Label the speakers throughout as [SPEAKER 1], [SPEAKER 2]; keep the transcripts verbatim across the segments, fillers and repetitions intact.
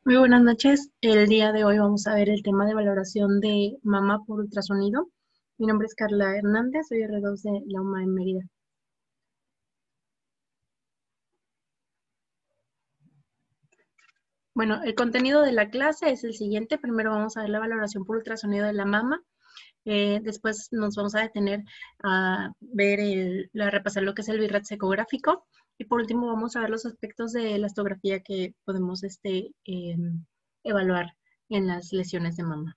[SPEAKER 1] Muy buenas noches. El día de hoy vamos a ver el tema de valoración de mama por ultrasonido. Mi nombre es Carla Hernández, soy R dos de la UMA en Mérida. Bueno, el contenido de la clase es el siguiente. Primero vamos a ver la valoración por ultrasonido de la mama. Eh, después nos vamos a detener a ver, el, a repasar lo que es el BIRATS ecográfico. Y por último vamos a ver los aspectos de la elastografía que podemos este, eh, evaluar en las lesiones de mama.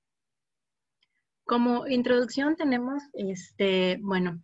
[SPEAKER 1] Como introducción tenemos, este, bueno,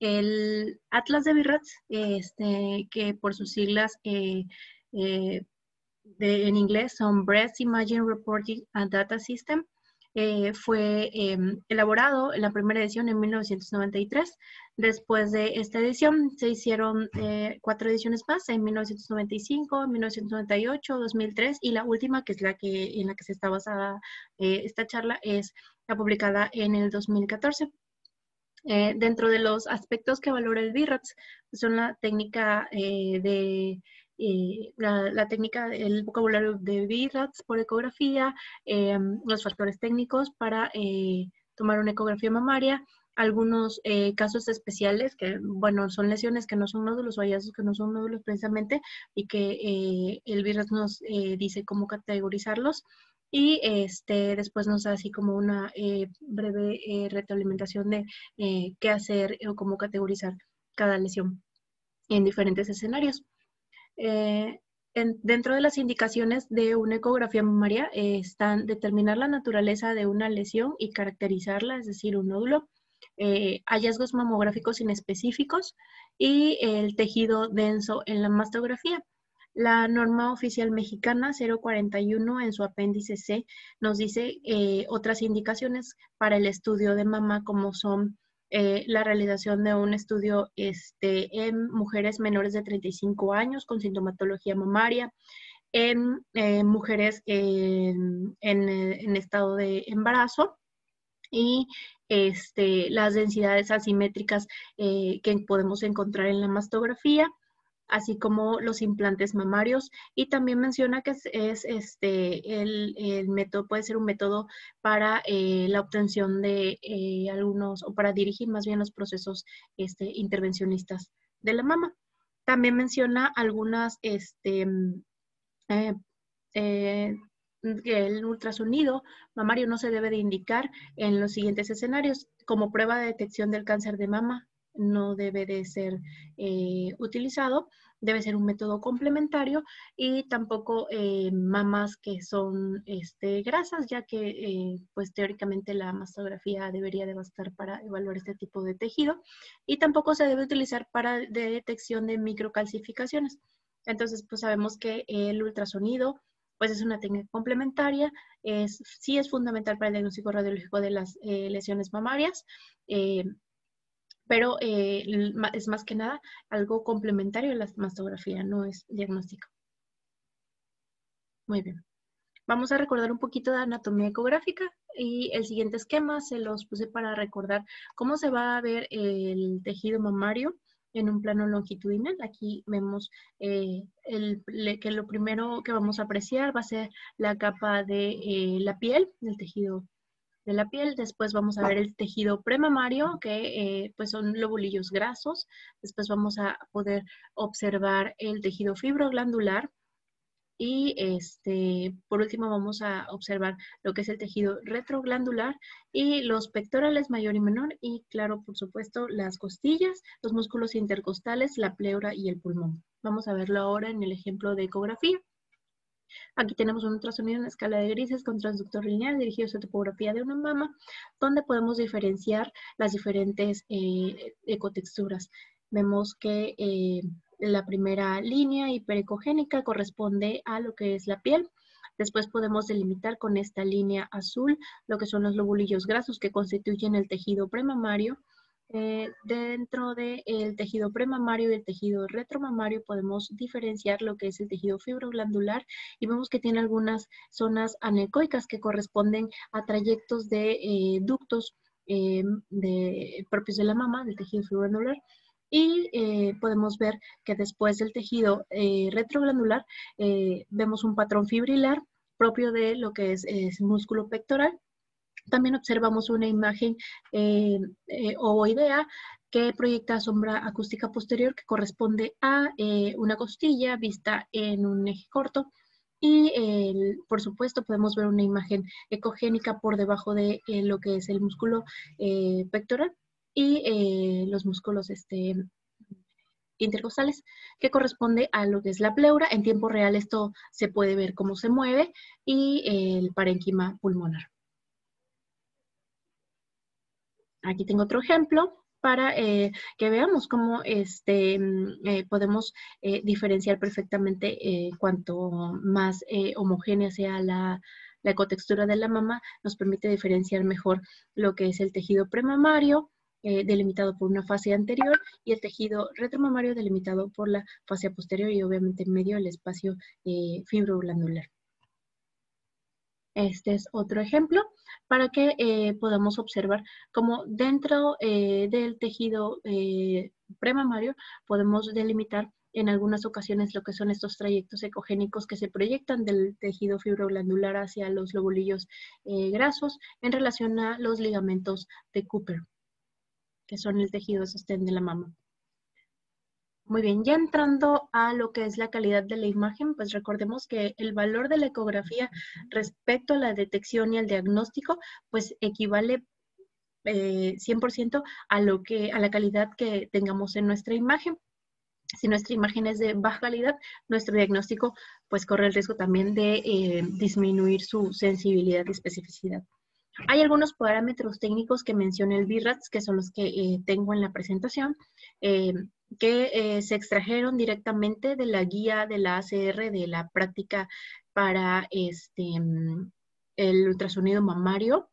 [SPEAKER 1] el Atlas de BIRATS, este, que por sus siglas eh, eh, de, en inglés son Breast Imaging Reporting and Data System, eh, fue eh, elaborado en la primera edición en mil novecientos noventa y tres. Después de esta edición se hicieron eh, cuatro ediciones más en mil novecientos noventa y cinco, mil novecientos noventa y ocho, dos mil tres y la última, que es la que, en la que se está basada eh, esta charla, es la publicada en el dos mil catorce. Eh, dentro de los aspectos que valora el BIRATS son la técnica eh, de eh, la, la, técnica, el vocabulario de BIRATS por ecografía, eh, los factores técnicos para eh, tomar una ecografía mamaria, algunos eh, casos especiales que, bueno, son lesiones que no son nódulos o hallazgos que no son nódulos precisamente y que eh, el BIRATS nos eh, dice cómo categorizarlos. Y este, después nos da así como una eh, breve eh, retroalimentación de eh, qué hacer o cómo categorizar cada lesión en diferentes escenarios. Eh, en, dentro de las indicaciones de una ecografía mamaria eh, están determinar la naturaleza de una lesión y caracterizarla, es decir, un nódulo, eh, hallazgos mamográficos inespecíficos y el tejido denso en la mastografía. La norma oficial mexicana cero cuarenta y uno en su apéndice C nos dice eh, otras indicaciones para el estudio de mama como son eh, la realización de un estudio este, en mujeres menores de treinta y cinco años con sintomatología mamaria, en eh, mujeres en, en, en estado de embarazo y este, las densidades asimétricas eh, que podemos encontrar en la mastografía, así como los implantes mamarios. Y también menciona que es, es este, el, el, método, puede ser un método para eh, la obtención de eh, algunos, o para dirigir más bien los procesos este, intervencionistas de la mama. También menciona algunas, este, eh, eh, que el ultrasonido mamario no se debe de indicar en los siguientes escenarios. Como prueba de detección del cáncer de mama, no debe de ser eh, utilizado, debe ser un método complementario y tampoco eh, mamas que son este, grasas, ya que eh, pues teóricamente la mastografía debería de bastar para evaluar este tipo de tejido y tampoco se debe utilizar para de detección de microcalcificaciones. Entonces, pues sabemos que el ultrasonido pues es una técnica complementaria, es, sí es fundamental para el diagnóstico radiológico de las eh, lesiones mamarias, eh, pero eh, es más que nada algo complementario a la mastografía, no es diagnóstico. Muy bien. Vamos a recordar un poquito de anatomía ecográfica y el siguiente esquema se los puse para recordar cómo se va a ver el tejido mamario en un plano longitudinal. Aquí vemos eh, el, que lo primero que vamos a apreciar va a ser la capa de eh, la piel, el tejido de la piel. Después vamos a ver el tejido premamario, que eh, pues son lobulillos grasos. Después vamos a poder observar el tejido fibroglandular. Y este, por último vamos a observar lo que es el tejido retroglandular y los pectorales mayor y menor y claro, por supuesto, las costillas, los músculos intercostales, la pleura y el pulmón. Vamos a verlo ahora en el ejemplo de ecografía. Aquí tenemos un ultrasonido en escala de grises con transductor lineal dirigido a la topografía de una mama, donde podemos diferenciar las diferentes eh, ecotexturas. Vemos que eh, la primera línea hiperecogénica corresponde a lo que es la piel. Después podemos delimitar con esta línea azul lo que son los lobulillos grasos que constituyen el tejido premamario. Eh, dentro del tejido premamario y el tejido retromamario podemos diferenciar lo que es el tejido fibroglandular y vemos que tiene algunas zonas anecoicas que corresponden a trayectos de eh, ductos eh, de, propios de la mama, del tejido fibroglandular. Y eh, podemos ver que después del tejido eh, retroglandular eh, vemos un patrón fibrilar propio de lo que es, es músculo pectoral. También observamos una imagen eh, eh, ovoidea que proyecta sombra acústica posterior que corresponde a eh, una costilla vista en un eje corto. Y eh, por supuesto podemos ver una imagen ecogénica por debajo de eh, lo que es el músculo eh, pectoral y eh, los músculos este, intercostales, que corresponde a lo que es la pleura. En tiempo real esto se puede ver cómo se mueve, y eh, el parénquima pulmonar. Aquí tengo otro ejemplo para eh, que veamos cómo este, eh, podemos eh, diferenciar perfectamente eh, cuanto más eh, homogénea sea la, la ecotextura de la mama, nos permite diferenciar mejor lo que es el tejido premamario, eh, delimitado por una fascia anterior, y el tejido retromamario delimitado por la fascia posterior, y obviamente en medio el espacio eh, fibroglandular. Este es otro ejemplo para que eh, podamos observar cómo dentro eh, del tejido eh, premamario podemos delimitar en algunas ocasiones lo que son estos trayectos ecogénicos que se proyectan del tejido fibroglandular hacia los lobulillos eh, grasos en relación a los ligamentos de Cooper, que son el tejido de sostén de la mama. Muy bien, ya entrando a lo que es la calidad de la imagen, pues recordemos que el valor de la ecografía respecto a la detección y al diagnóstico, pues equivale eh, cien por ciento a, lo que, a la calidad que tengamos en nuestra imagen. Si nuestra imagen es de baja calidad, nuestro diagnóstico pues corre el riesgo también de eh, disminuir su sensibilidad y especificidad. Hay algunos parámetros técnicos que menciona el B R A T S, que son los que eh, tengo en la presentación, eh, que eh, se extrajeron directamente de la guía de la A C R de la práctica para este, el ultrasonido mamario,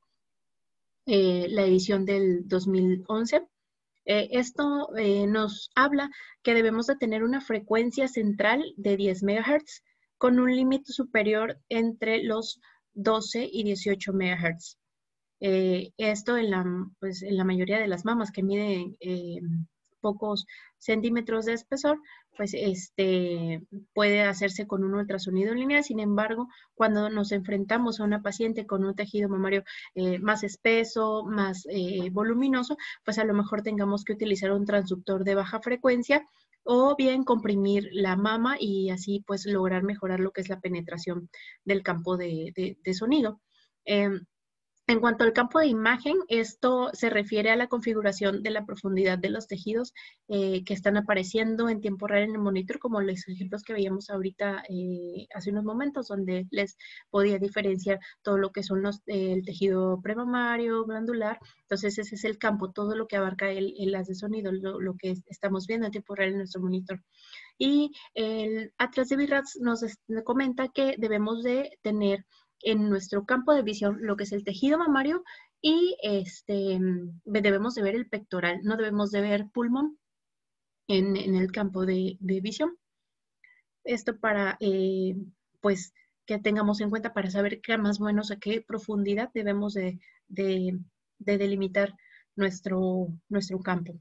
[SPEAKER 1] eh, la edición del dos mil once. Eh, esto eh, nos habla que debemos de tener una frecuencia central de diez megahertz con un límite superior entre los doce y dieciocho megahertz. Eh, esto en la, pues, en la mayoría de las mamas que miden eh, pocos centímetros de espesor, pues este, puede hacerse con un ultrasonido lineal. Sin embargo, cuando nos enfrentamos a una paciente con un tejido mamario eh, más espeso, más eh, voluminoso, pues a lo mejor tengamos que utilizar un transductor de baja frecuencia, o bien comprimir la mama y así pues lograr mejorar lo que es la penetración del campo de, de, de sonido. Eh, En cuanto al campo de imagen, esto se refiere a la configuración de la profundidad de los tejidos eh, que están apareciendo en tiempo real en el monitor, como los ejemplos que veíamos ahorita eh, hace unos momentos, donde les podía diferenciar todo lo que son los, eh, el tejido premamario, glandular. Entonces ese es el campo, todo lo que abarca el, el haz de sonido, lo, lo que estamos viendo en tiempo real en nuestro monitor. Y el Atlas de B R A T S nos comenta que debemos de tener en nuestro campo de visión lo que es el tejido mamario, y este, debemos de ver el pectoral, no debemos de ver pulmón en, en el campo de, de visión. Esto para, eh, pues, que tengamos en cuenta para saber qué más o menos a qué profundidad debemos de, de, de delimitar nuestro, nuestro campo.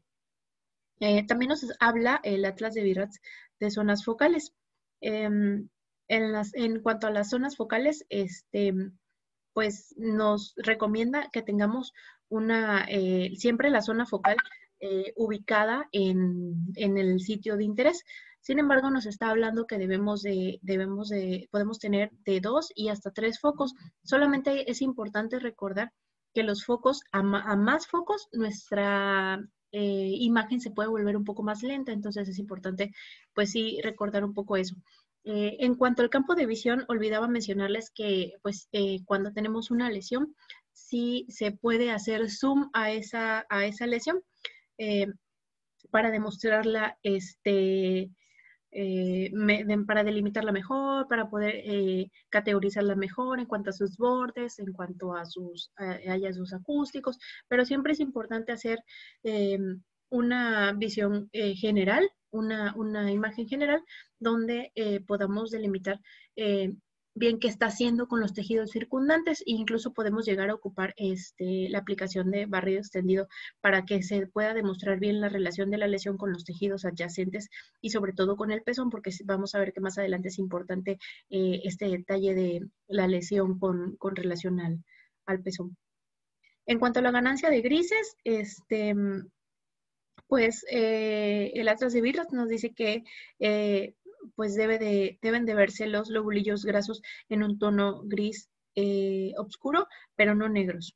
[SPEAKER 1] Eh, también nos habla el Atlas de B R A T S de zonas focales. Eh, en, las, en cuanto a las zonas focales, este, pues nos recomienda que tengamos una, eh, siempre la zona focal eh, ubicada en, en el sitio de interés. Sin embargo, nos está hablando que debemos de, debemos de, podemos tener de dos y hasta tres focos. Solamente es importante recordar que los focos, a, ma, a más focos, nuestra eh, imagen se puede volver un poco más lenta. Entonces es importante, pues sí, recordar un poco eso. Eh, en cuanto al campo de visión, olvidaba mencionarles que pues eh, cuando tenemos una lesión, sí se puede hacer zoom a esa, a esa lesión eh, para demostrarla, este, eh, me, de, para delimitarla mejor, para poder eh, categorizarla mejor en cuanto a sus bordes, en cuanto a sus hallazgos acústicos, pero siempre es importante hacer eh, una visión eh, general, una, una imagen general donde eh, podamos delimitar eh, bien qué está haciendo con los tejidos circundantes, e incluso podemos llegar a ocupar este, la aplicación de barrido extendido para que se pueda demostrar bien la relación de la lesión con los tejidos adyacentes y sobre todo con el pezón, porque vamos a ver que más adelante es importante eh, este detalle de la lesión con, con relación al, al pezón. En cuanto a la ganancia de grises, este, pues eh, el atlas de Virrat nos dice que eh, pues debe de, deben de verse los lobulillos grasos en un tono gris eh, oscuro, pero no negros.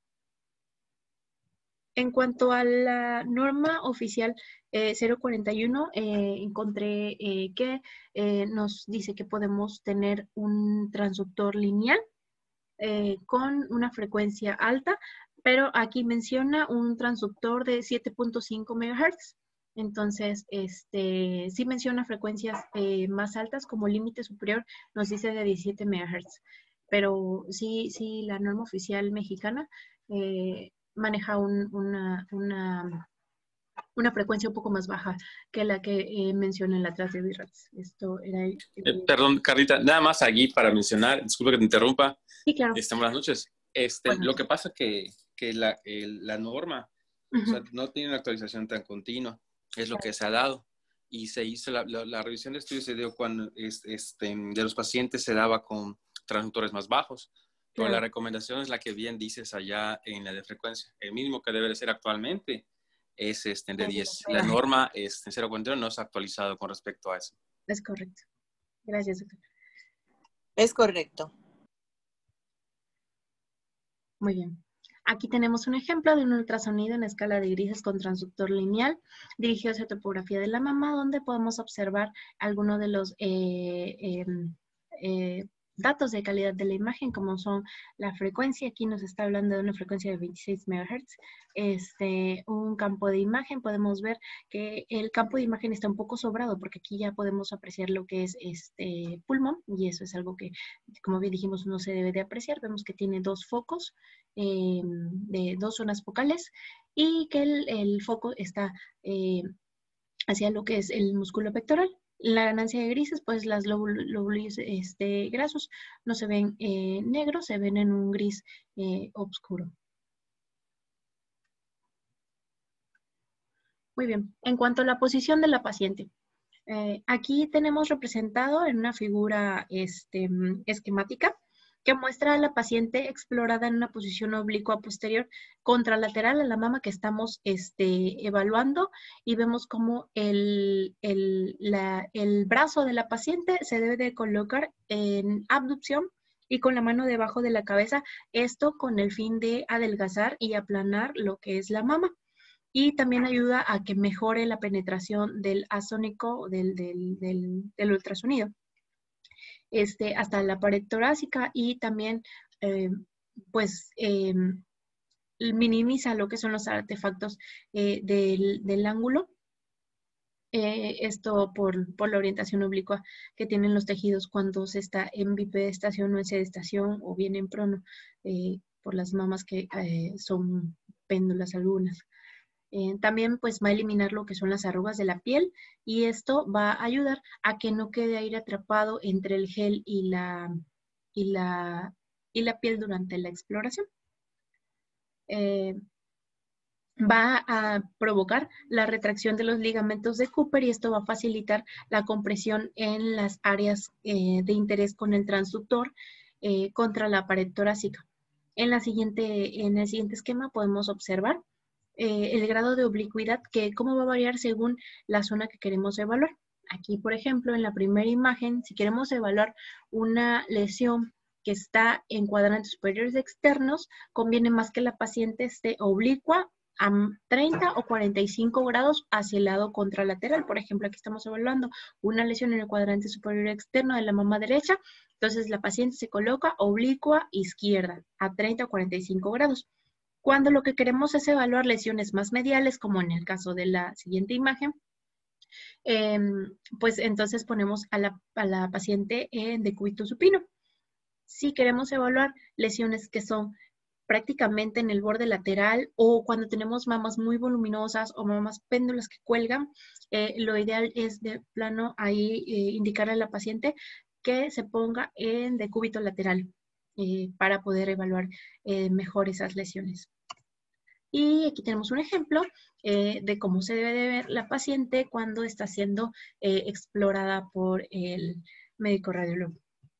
[SPEAKER 1] En cuanto a la norma oficial eh, cero cuarenta y uno, eh, encontré eh, que eh, nos dice que podemos tener un transductor lineal eh, con una frecuencia alta, pero aquí menciona un transductor de siete punto cinco megahertz. Entonces, este, sí menciona frecuencias eh, más altas, como límite superior nos dice de diecisiete megahertz. Pero sí, sí, la norma oficial mexicana eh, maneja un, una, una, una frecuencia un poco más baja que la que eh, menciona en la atrás de Virrat. Esto era... Eh,
[SPEAKER 2] Eh, perdón, Carlita, nada más aquí para mencionar, disculpa que te interrumpa.
[SPEAKER 1] Sí, claro.
[SPEAKER 2] Este, buenas noches. Este,
[SPEAKER 1] Buenas
[SPEAKER 2] lo
[SPEAKER 1] noches.
[SPEAKER 2] que pasa que, que la, el, la norma,
[SPEAKER 1] Uh-huh.
[SPEAKER 2] o sea, no tiene una actualización tan continua, es lo que se ha dado. Y se hizo la, la, la revisión de estudios se dio cuando este, de los pacientes se daba con transductores más bajos. Pero
[SPEAKER 1] Claro.
[SPEAKER 2] la recomendación es la que bien dices allá en la de frecuencia. El mínimo que debe de ser actualmente es este, de diez. La norma este, cero cuarenta y uno no se ha actualizado con respecto a eso.
[SPEAKER 1] Es correcto. Gracias, doctor.
[SPEAKER 3] Es correcto.
[SPEAKER 1] Muy bien. Aquí tenemos un ejemplo de un ultrasonido en escala de grises con transductor lineal dirigido hacia topografía de la mama, donde podemos observar algunos de los eh, eh, eh, datos de calidad de la imagen, como son la frecuencia. Aquí nos está hablando de una frecuencia de veintiséis megahertz. Este, un campo de imagen, podemos ver que el campo de imagen está un poco sobrado, porque aquí ya podemos apreciar lo que es este pulmón, y eso es algo que, como bien dijimos, no se debe de apreciar. Vemos que tiene dos focos, eh, de dos zonas focales, y que el, el foco está eh, hacia lo que es el músculo pectoral. La ganancia de grises, pues las lóbulos este, grasos no se ven eh, negros, se ven en un gris eh, oscuro. Muy bien. En cuanto a la posición de la paciente, eh, aquí tenemos representado en una figura este, esquemática que muestra a la paciente explorada en una posición oblicua posterior contralateral a la mama que estamos este, evaluando, y vemos cómo el, el, la, el brazo de la paciente se debe de colocar en abducción y con la mano debajo de la cabeza, esto con el fin de adelgazar y aplanar lo que es la mama. Y también ayuda a que mejore la penetración del asónico, del, del, del, del ultrasonido. Este, hasta la pared torácica, y también eh, pues eh, minimiza lo que son los artefactos eh, del, del ángulo. Eh, esto por, por la orientación oblicua que tienen los tejidos cuando se está en bipedestación o en sedestación, o bien en prono, eh, por las mamas que eh, son péndulas algunas. Eh, también pues va a eliminar lo que son las arrugas de la piel, y esto va a ayudar a que no quede aire atrapado entre el gel y la, y la, y la piel durante la exploración. Eh, va a provocar la retracción de los ligamentos de Cooper, y esto va a facilitar la compresión en las áreas eh, de interés con el transductor eh, contra la pared torácica. En, la siguiente, en el siguiente esquema podemos observar Eh, el grado de oblicuidad, que cómo va a variar según la zona que queremos evaluar. Aquí, por ejemplo, en la primera imagen, si queremos evaluar una lesión que está en cuadrantes superiores externos, conviene más que la paciente esté oblicua a treinta o cuarenta y cinco grados hacia el lado contralateral. Por ejemplo, aquí estamos evaluando una lesión en el cuadrante superior externo de la mama derecha, entonces la paciente se coloca oblicua izquierda a treinta o cuarenta y cinco grados. Cuando lo que queremos es evaluar lesiones más mediales, como en el caso de la siguiente imagen, eh, pues entonces ponemos a la, a la paciente en decúbito supino. Si queremos evaluar lesiones que son prácticamente en el borde lateral, o cuando tenemos mamas muy voluminosas o mamas péndulas que cuelgan, eh, lo ideal es de plano ahí eh, indicarle a la paciente que se ponga en decúbito lateral eh, para poder evaluar eh, mejor esas lesiones. Y aquí tenemos un ejemplo eh, de cómo se debe de ver la paciente cuando está siendo eh, explorada por el médico radiólogo.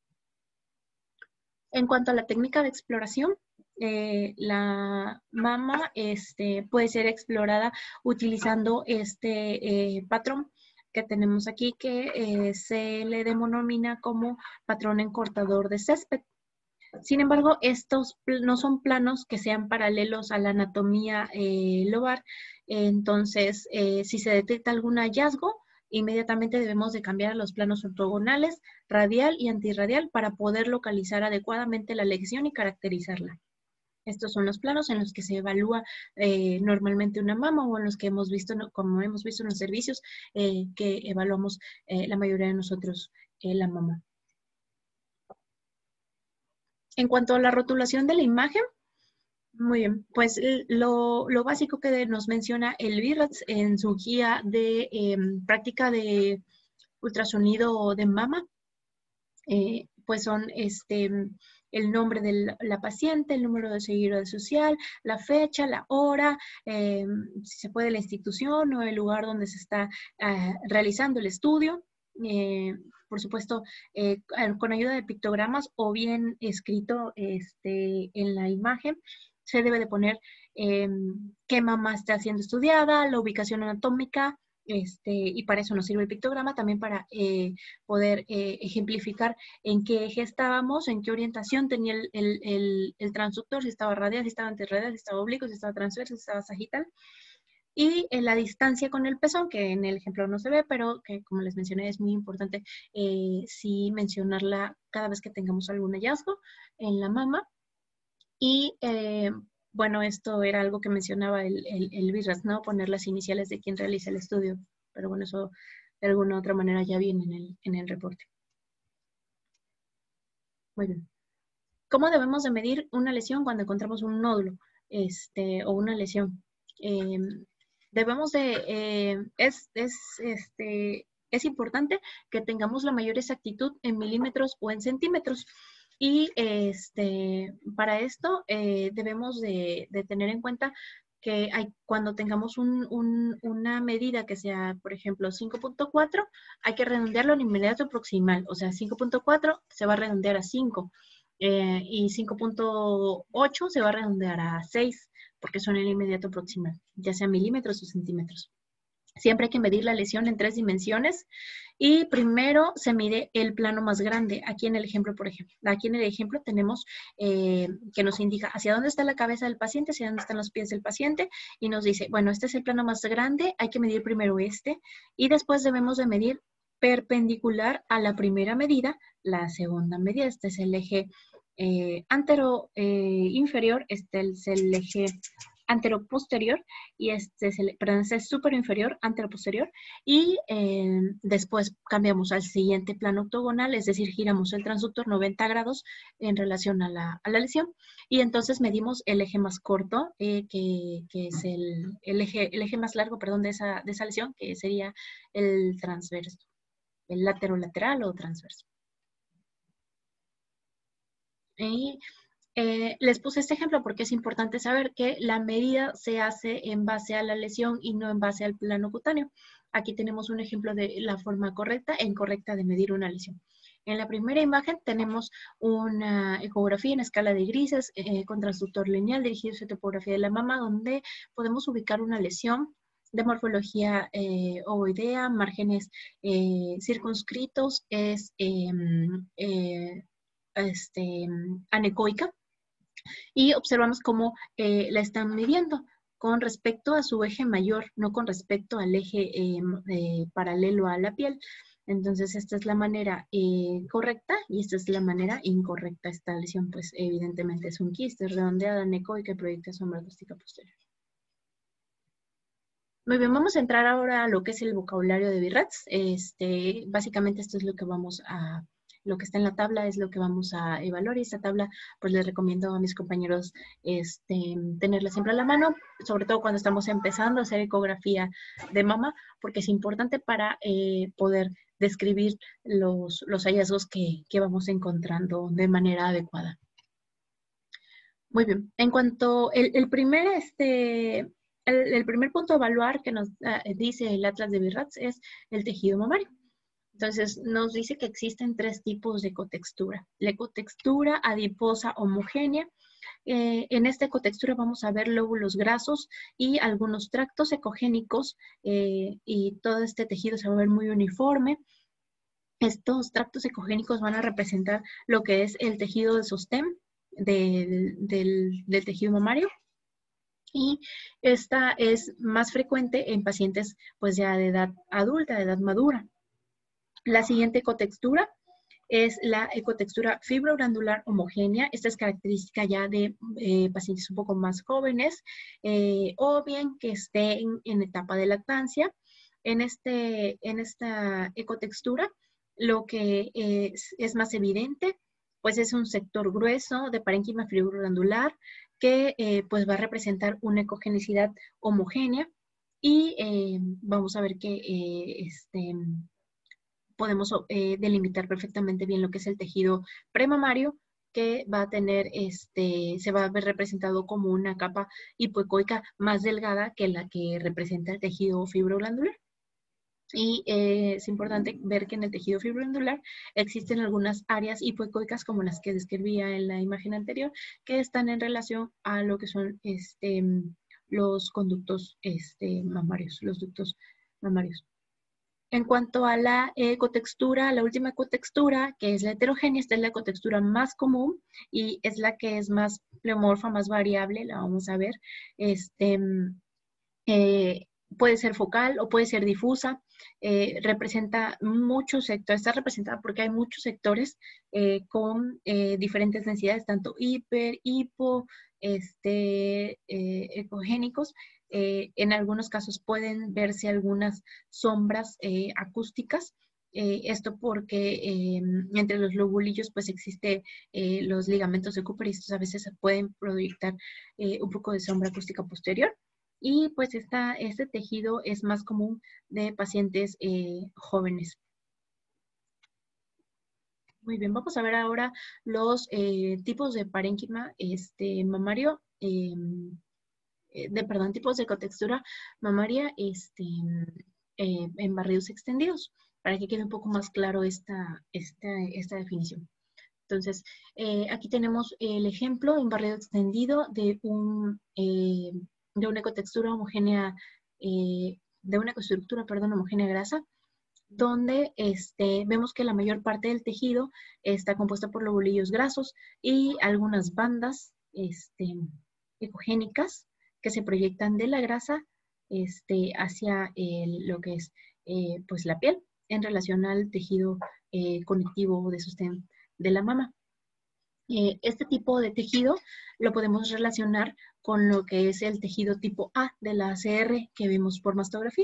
[SPEAKER 1] En cuanto a la técnica de exploración, eh, la mama este, puede ser explorada utilizando este eh, patrón que tenemos aquí, que eh, se le denomina como patrón encortador de césped. Sin embargo, estos no son planos que sean paralelos a la anatomía eh, lobar. Entonces, eh, si se detecta algún hallazgo, inmediatamente debemos de cambiar a los planos ortogonales, radial y antirradial para poder localizar adecuadamente la lesión y caracterizarla. Estos son los planos en los que se evalúa eh, normalmente una mama o en los que hemos visto, como hemos visto en los servicios, eh, que evaluamos eh, la mayoría de nosotros eh, la mama. En cuanto a la rotulación de la imagen, muy bien, pues lo, lo básico que nos menciona el VIRATS en su guía de eh, práctica de ultrasonido de mama, eh, pues son este, el nombre de la paciente, el número de seguridad social, la fecha, la hora, eh, si se puede la institución o el lugar donde se está eh, realizando el estudio. Eh, por supuesto, eh, con ayuda de pictogramas o bien escrito este, en la imagen, se debe de poner eh, qué mama está siendo estudiada, la ubicación anatómica, este, y para eso nos sirve el pictograma, también para eh, poder eh, ejemplificar en qué eje estábamos, en qué orientación tenía el, el, el, el transductor, si estaba radial, si estaba antirradial, si estaba oblicuo, si estaba transverso, si estaba sagital. Y en la distancia con el pezón, que en el ejemplo no se ve, pero que como les mencioné es muy importante eh, sí mencionarla cada vez que tengamos algún hallazgo en la mama. Y eh, bueno, esto era algo que mencionaba el, el, el VIRATS, ¿no? Poner las iniciales de quien realiza el estudio. Pero bueno, eso de alguna u otra manera ya viene en el, en el reporte. Muy bien. ¿Cómo debemos de medir una lesión cuando encontramos un nódulo este, o una lesión? Eh, debemos de, eh, es, es, este, es importante que tengamos la mayor exactitud en milímetros o en centímetros. Y este, para esto eh, debemos de, de tener en cuenta que hay, cuando tengamos un, un, una medida que sea, por ejemplo, cinco punto cuatro, hay que redondearlo en inmediato proximal. O sea, cinco punto cuatro se va a redondear a cinco. Eh, y cinco punto ocho se va a redondear a seis, porque son el inmediato proximal, ya sea milímetros o centímetros. Siempre hay que medir la lesión en tres dimensiones y primero se mide el plano más grande. Aquí en el ejemplo, por ejemplo, aquí en el ejemplo tenemos eh, que nos indica hacia dónde está la cabeza del paciente, hacia dónde están los pies del paciente y nos dice, bueno, este es el plano más grande, hay que medir primero este y después debemos de medir perpendicular a la primera medida, la segunda medida. Este es el eje eh, antero eh, inferior, este es el eje anteroposterior y este es el, perdón, este es superior inferior, anteroposterior y eh, después cambiamos al siguiente plano octogonal, es decir, giramos el transductor noventa grados en relación a la, a la lesión y entonces medimos el eje más corto, eh, que, que es el, el, eje, el eje más largo, perdón, de esa, de esa lesión, que sería el transverso, el lateral o transverso. Y Eh, les puse este ejemplo porque es importante saber que la medida se hace en base a la lesión y no en base al plano cutáneo. Aquí tenemos un ejemplo de la forma correcta e incorrecta de medir una lesión. En la primera imagen tenemos una ecografía en escala de grises eh, con transductor lineal dirigido a topografía de la mama, donde podemos ubicar una lesión de morfología eh, ovoidea, márgenes eh, circunscritos, es eh, eh, este, anecoica. Y observamos cómo eh, la están midiendo con respecto a su eje mayor, no con respecto al eje eh, eh, paralelo a la piel. Entonces, esta es la manera eh, correcta y esta es la manera incorrecta. Esta lesión, pues, evidentemente es un quiste, es redondeada, anecoica y proyecta sombra acústica posterior. Muy bien, vamos a entrar ahora a lo que es el vocabulario de VIRATS. Este, básicamente, esto es lo que vamos a... Lo que está en la tabla es lo que vamos a evaluar y esta tabla pues les recomiendo a mis compañeros este, tenerla siempre a la mano, sobre todo cuando estamos empezando a hacer ecografía de mama, porque es importante para eh, poder describir los, los hallazgos que, que vamos encontrando de manera adecuada. Muy bien. En cuanto el, el primer este el, el primer punto a evaluar que nos uh, dice el Atlas de Virrats es el tejido mamario. Entonces, nos dice que existen tres tipos de ecotextura. La ecotextura adiposa homogénea. Eh, en esta ecotextura vamos a ver lóbulos grasos y algunos tractos ecogénicos eh, y todo este tejido se va a ver muy uniforme. Estos tractos ecogénicos van a representar lo que es el tejido de sostén del, del, del tejido mamario. Y esta es más frecuente en pacientes pues ya de edad adulta, de edad madura. La siguiente ecotextura es la ecotextura fibroglandular homogénea. Esta es característica ya de eh, pacientes un poco más jóvenes eh, o bien que estén en etapa de lactancia. En, este, en esta ecotextura lo que es, es más evidente pues es un sector grueso de parénquima fibroglandular que eh, pues va a representar una ecogenicidad homogénea y eh, vamos a ver que eh, este, podemos eh, delimitar perfectamente bien lo que es el tejido premamario, que va a tener, este, se va a ver representado como una capa hipoecoica más delgada que la que representa el tejido fibroglandular. Y eh, es importante ver que en el tejido fibroglandular existen algunas áreas hipoecoicas como las que describía en la imagen anterior, que están en relación a lo que son este, los conductos este, mamarios, los ductos mamarios. En cuanto a la ecotextura, la última ecotextura, que es la heterogénea, esta es la ecotextura más común y es la que es más pleomorfa, más variable, la vamos a ver. Este, eh, puede ser focal o puede ser difusa, eh, representa muchos sectores, está representada porque hay muchos sectores eh, con eh, diferentes densidades, tanto hiper, hipo, este, eh, ecogénicos. Eh, en algunos casos pueden verse algunas sombras eh, acústicas. Eh, esto porque eh, entre los lobulillos pues existe eh, los ligamentos de Cooper y estos a veces se pueden proyectar eh, un poco de sombra acústica posterior. Y pues esta, este tejido es más común de pacientes eh, jóvenes. Muy bien, vamos a ver ahora los eh, tipos de parénquima este, mamario, eh, de, perdón, tipos de ecotextura mamaria este, eh, en barridos extendidos, para que quede un poco más claro esta, esta, esta definición. Entonces, eh, aquí tenemos el ejemplo en barrido extendido de un... Eh, de una ecotextura homogénea, eh, de una ecoestructura, perdón, homogénea grasa, donde este, vemos que la mayor parte del tejido está compuesta por lobulillos grasos y algunas bandas este, ecogénicas que se proyectan de la grasa este, hacia el, lo que es eh, pues la piel en relación al tejido eh, conectivo de sostén de la mama. Eh, este tipo de tejido lo podemos relacionar con lo que es el tejido tipo A de la A C R que vimos por mastografía.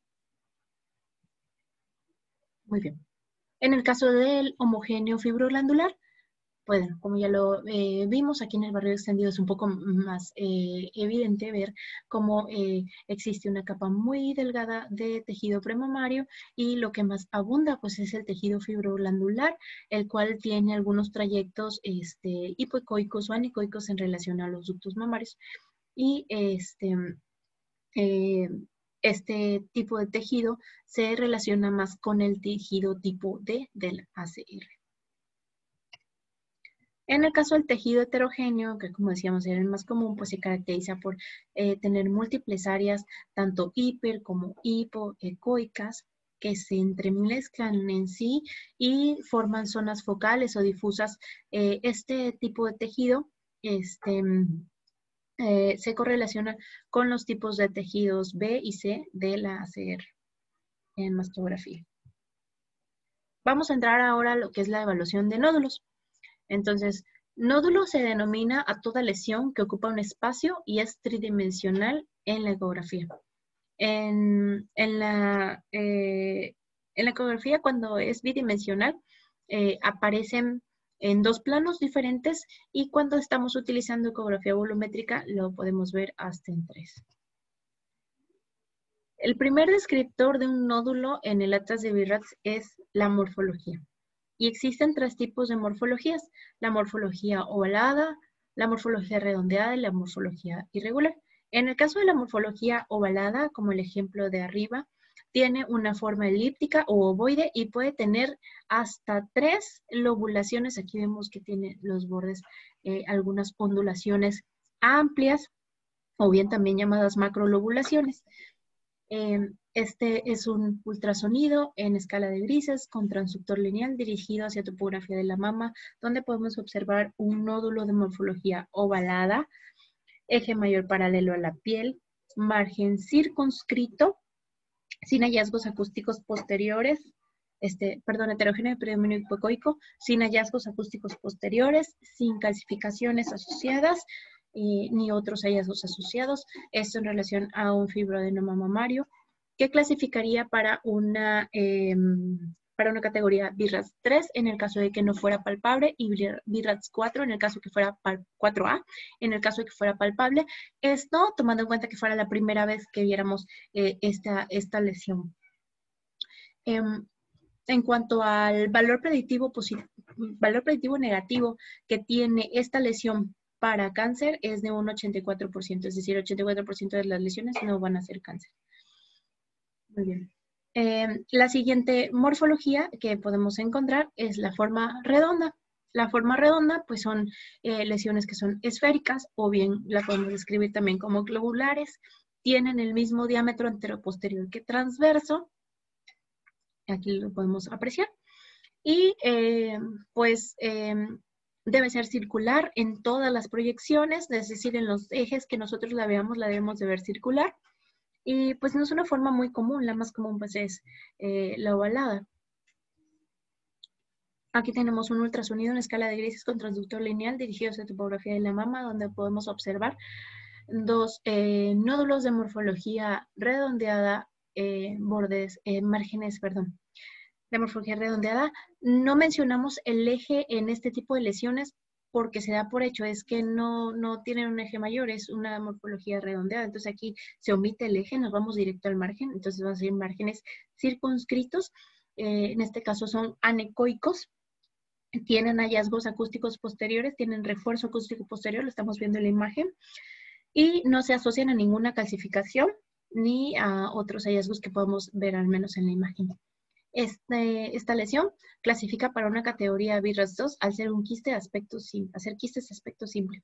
[SPEAKER 1] Muy bien. En el caso del homogéneo fibroglandular, bueno, como ya lo eh, vimos, aquí en el barrido extendido es un poco más eh, evidente ver cómo eh, existe una capa muy delgada de tejido premamario y lo que más abunda pues es el tejido fibroglandular, el cual tiene algunos trayectos este, hipoecoicos o anecoicos en relación a los ductos mamarios. Y este, eh, este tipo de tejido se relaciona más con el tejido tipo D del A C R. En el caso del tejido heterogéneo, que como decíamos era el más común, pues se caracteriza por eh, tener múltiples áreas, tanto hiper como hipoecoicas, que se entremezclan en sí y forman zonas focales o difusas. Eh, este tipo de tejido este, eh, se correlaciona con los tipos de tejidos B y C de la A C R en mastografía. Vamos a entrar ahora a lo que es la evaluación de nódulos. Entonces, nódulo se denomina a toda lesión que ocupa un espacio y es tridimensional en la ecografía. En, en, la, eh, en la ecografía, cuando es bidimensional, eh, aparecen en dos planos diferentes y cuando estamos utilizando ecografía volumétrica, lo podemos ver hasta en tres. El primer descriptor de un nódulo en el Atlas de Virratz es la morfología. Y existen tres tipos de morfologías: la morfología ovalada, la morfología redondeada y la morfología irregular. En el caso de la morfología ovalada, como el ejemplo de arriba, tiene una forma elíptica o ovoide y puede tener hasta tres lobulaciones. Aquí vemos que tiene los bordes, eh, algunas ondulaciones amplias, o bien también llamadas macrolobulaciones. Eh, este es un ultrasonido en escala de grises con transductor lineal dirigido hacia topografía de la mama, donde podemos observar un nódulo de morfología ovalada, eje mayor paralelo a la piel, margen circunscrito, sin hallazgos acústicos posteriores, este, perdón, heterogéneo predominio hipocoico, sin hallazgos acústicos posteriores, sin calcificaciones asociadas, eh, ni otros hallazgos asociados. Esto en relación a un fibroadenoma mamario, que clasificaría para una, eh, para una categoría Virratz tres en el caso de que no fuera palpable, y Virratz cuatro en el caso que fuera cuatro A, en el caso de que fuera palpable. Esto tomando en cuenta que fuera la primera vez que viéramos eh, esta, esta lesión. Eh, en cuanto al valor predictivo, valor predictivo negativo que tiene esta lesión para cáncer, es de un ochenta y cuatro por ciento, es decir, ochenta y cuatro por ciento de las lesiones no van a ser cáncer. Muy bien. Eh, la siguiente morfología que podemos encontrar es la forma redonda. La forma redonda, pues son eh, lesiones que son esféricas, o bien la podemos describir también como globulares. Tienen el mismo diámetro anteroposterior que transverso. Aquí lo podemos apreciar. Y eh, pues eh, debe ser circular en todas las proyecciones, es decir, en los ejes que nosotros la veamos, la debemos de ver circular. Y pues no es una forma muy común, la más común pues es eh, la ovalada. Aquí tenemos un ultrasonido en escala de grises con transductor lineal dirigido hacia topografía de la mama, donde podemos observar dos eh, nódulos de morfología redondeada, eh, bordes, eh, márgenes, perdón, de morfología redondeada. No mencionamos el eje en este tipo de lesiones porque se da por hecho, es que no, no tienen un eje mayor, es una morfología redondeada. Entonces aquí se omite el eje, nos vamos directo al margen, entonces van a ser márgenes circunscritos. Eh, en este caso son anecoicos, tienen hallazgos acústicos posteriores, tienen refuerzo acústico posterior, lo estamos viendo en la imagen, y no se asocian a ninguna calcificación ni a otros hallazgos que podemos ver al menos en la imagen. Este, esta lesión clasifica para una categoría Virratz dos al ser un quiste de aspecto simple, hacer quistes de aspecto simple.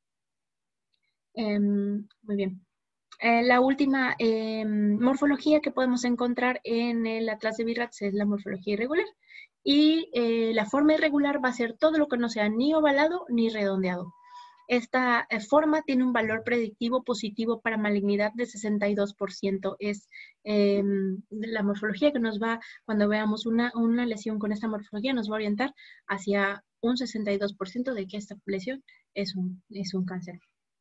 [SPEAKER 1] Eh, muy bien. Eh, la última eh, morfología que podemos encontrar en el Atlas de Virratz es la morfología irregular. Y eh, la forma irregular va a ser todo lo que no sea ni ovalado ni redondeado. Esta eh, forma tiene un valor predictivo positivo para malignidad de sesenta y dos por ciento. Es eh, la morfología que nos va, cuando veamos una, una lesión con esta morfología, nos va a orientar hacia un sesenta y dos por ciento de que esta lesión es un, es un cáncer,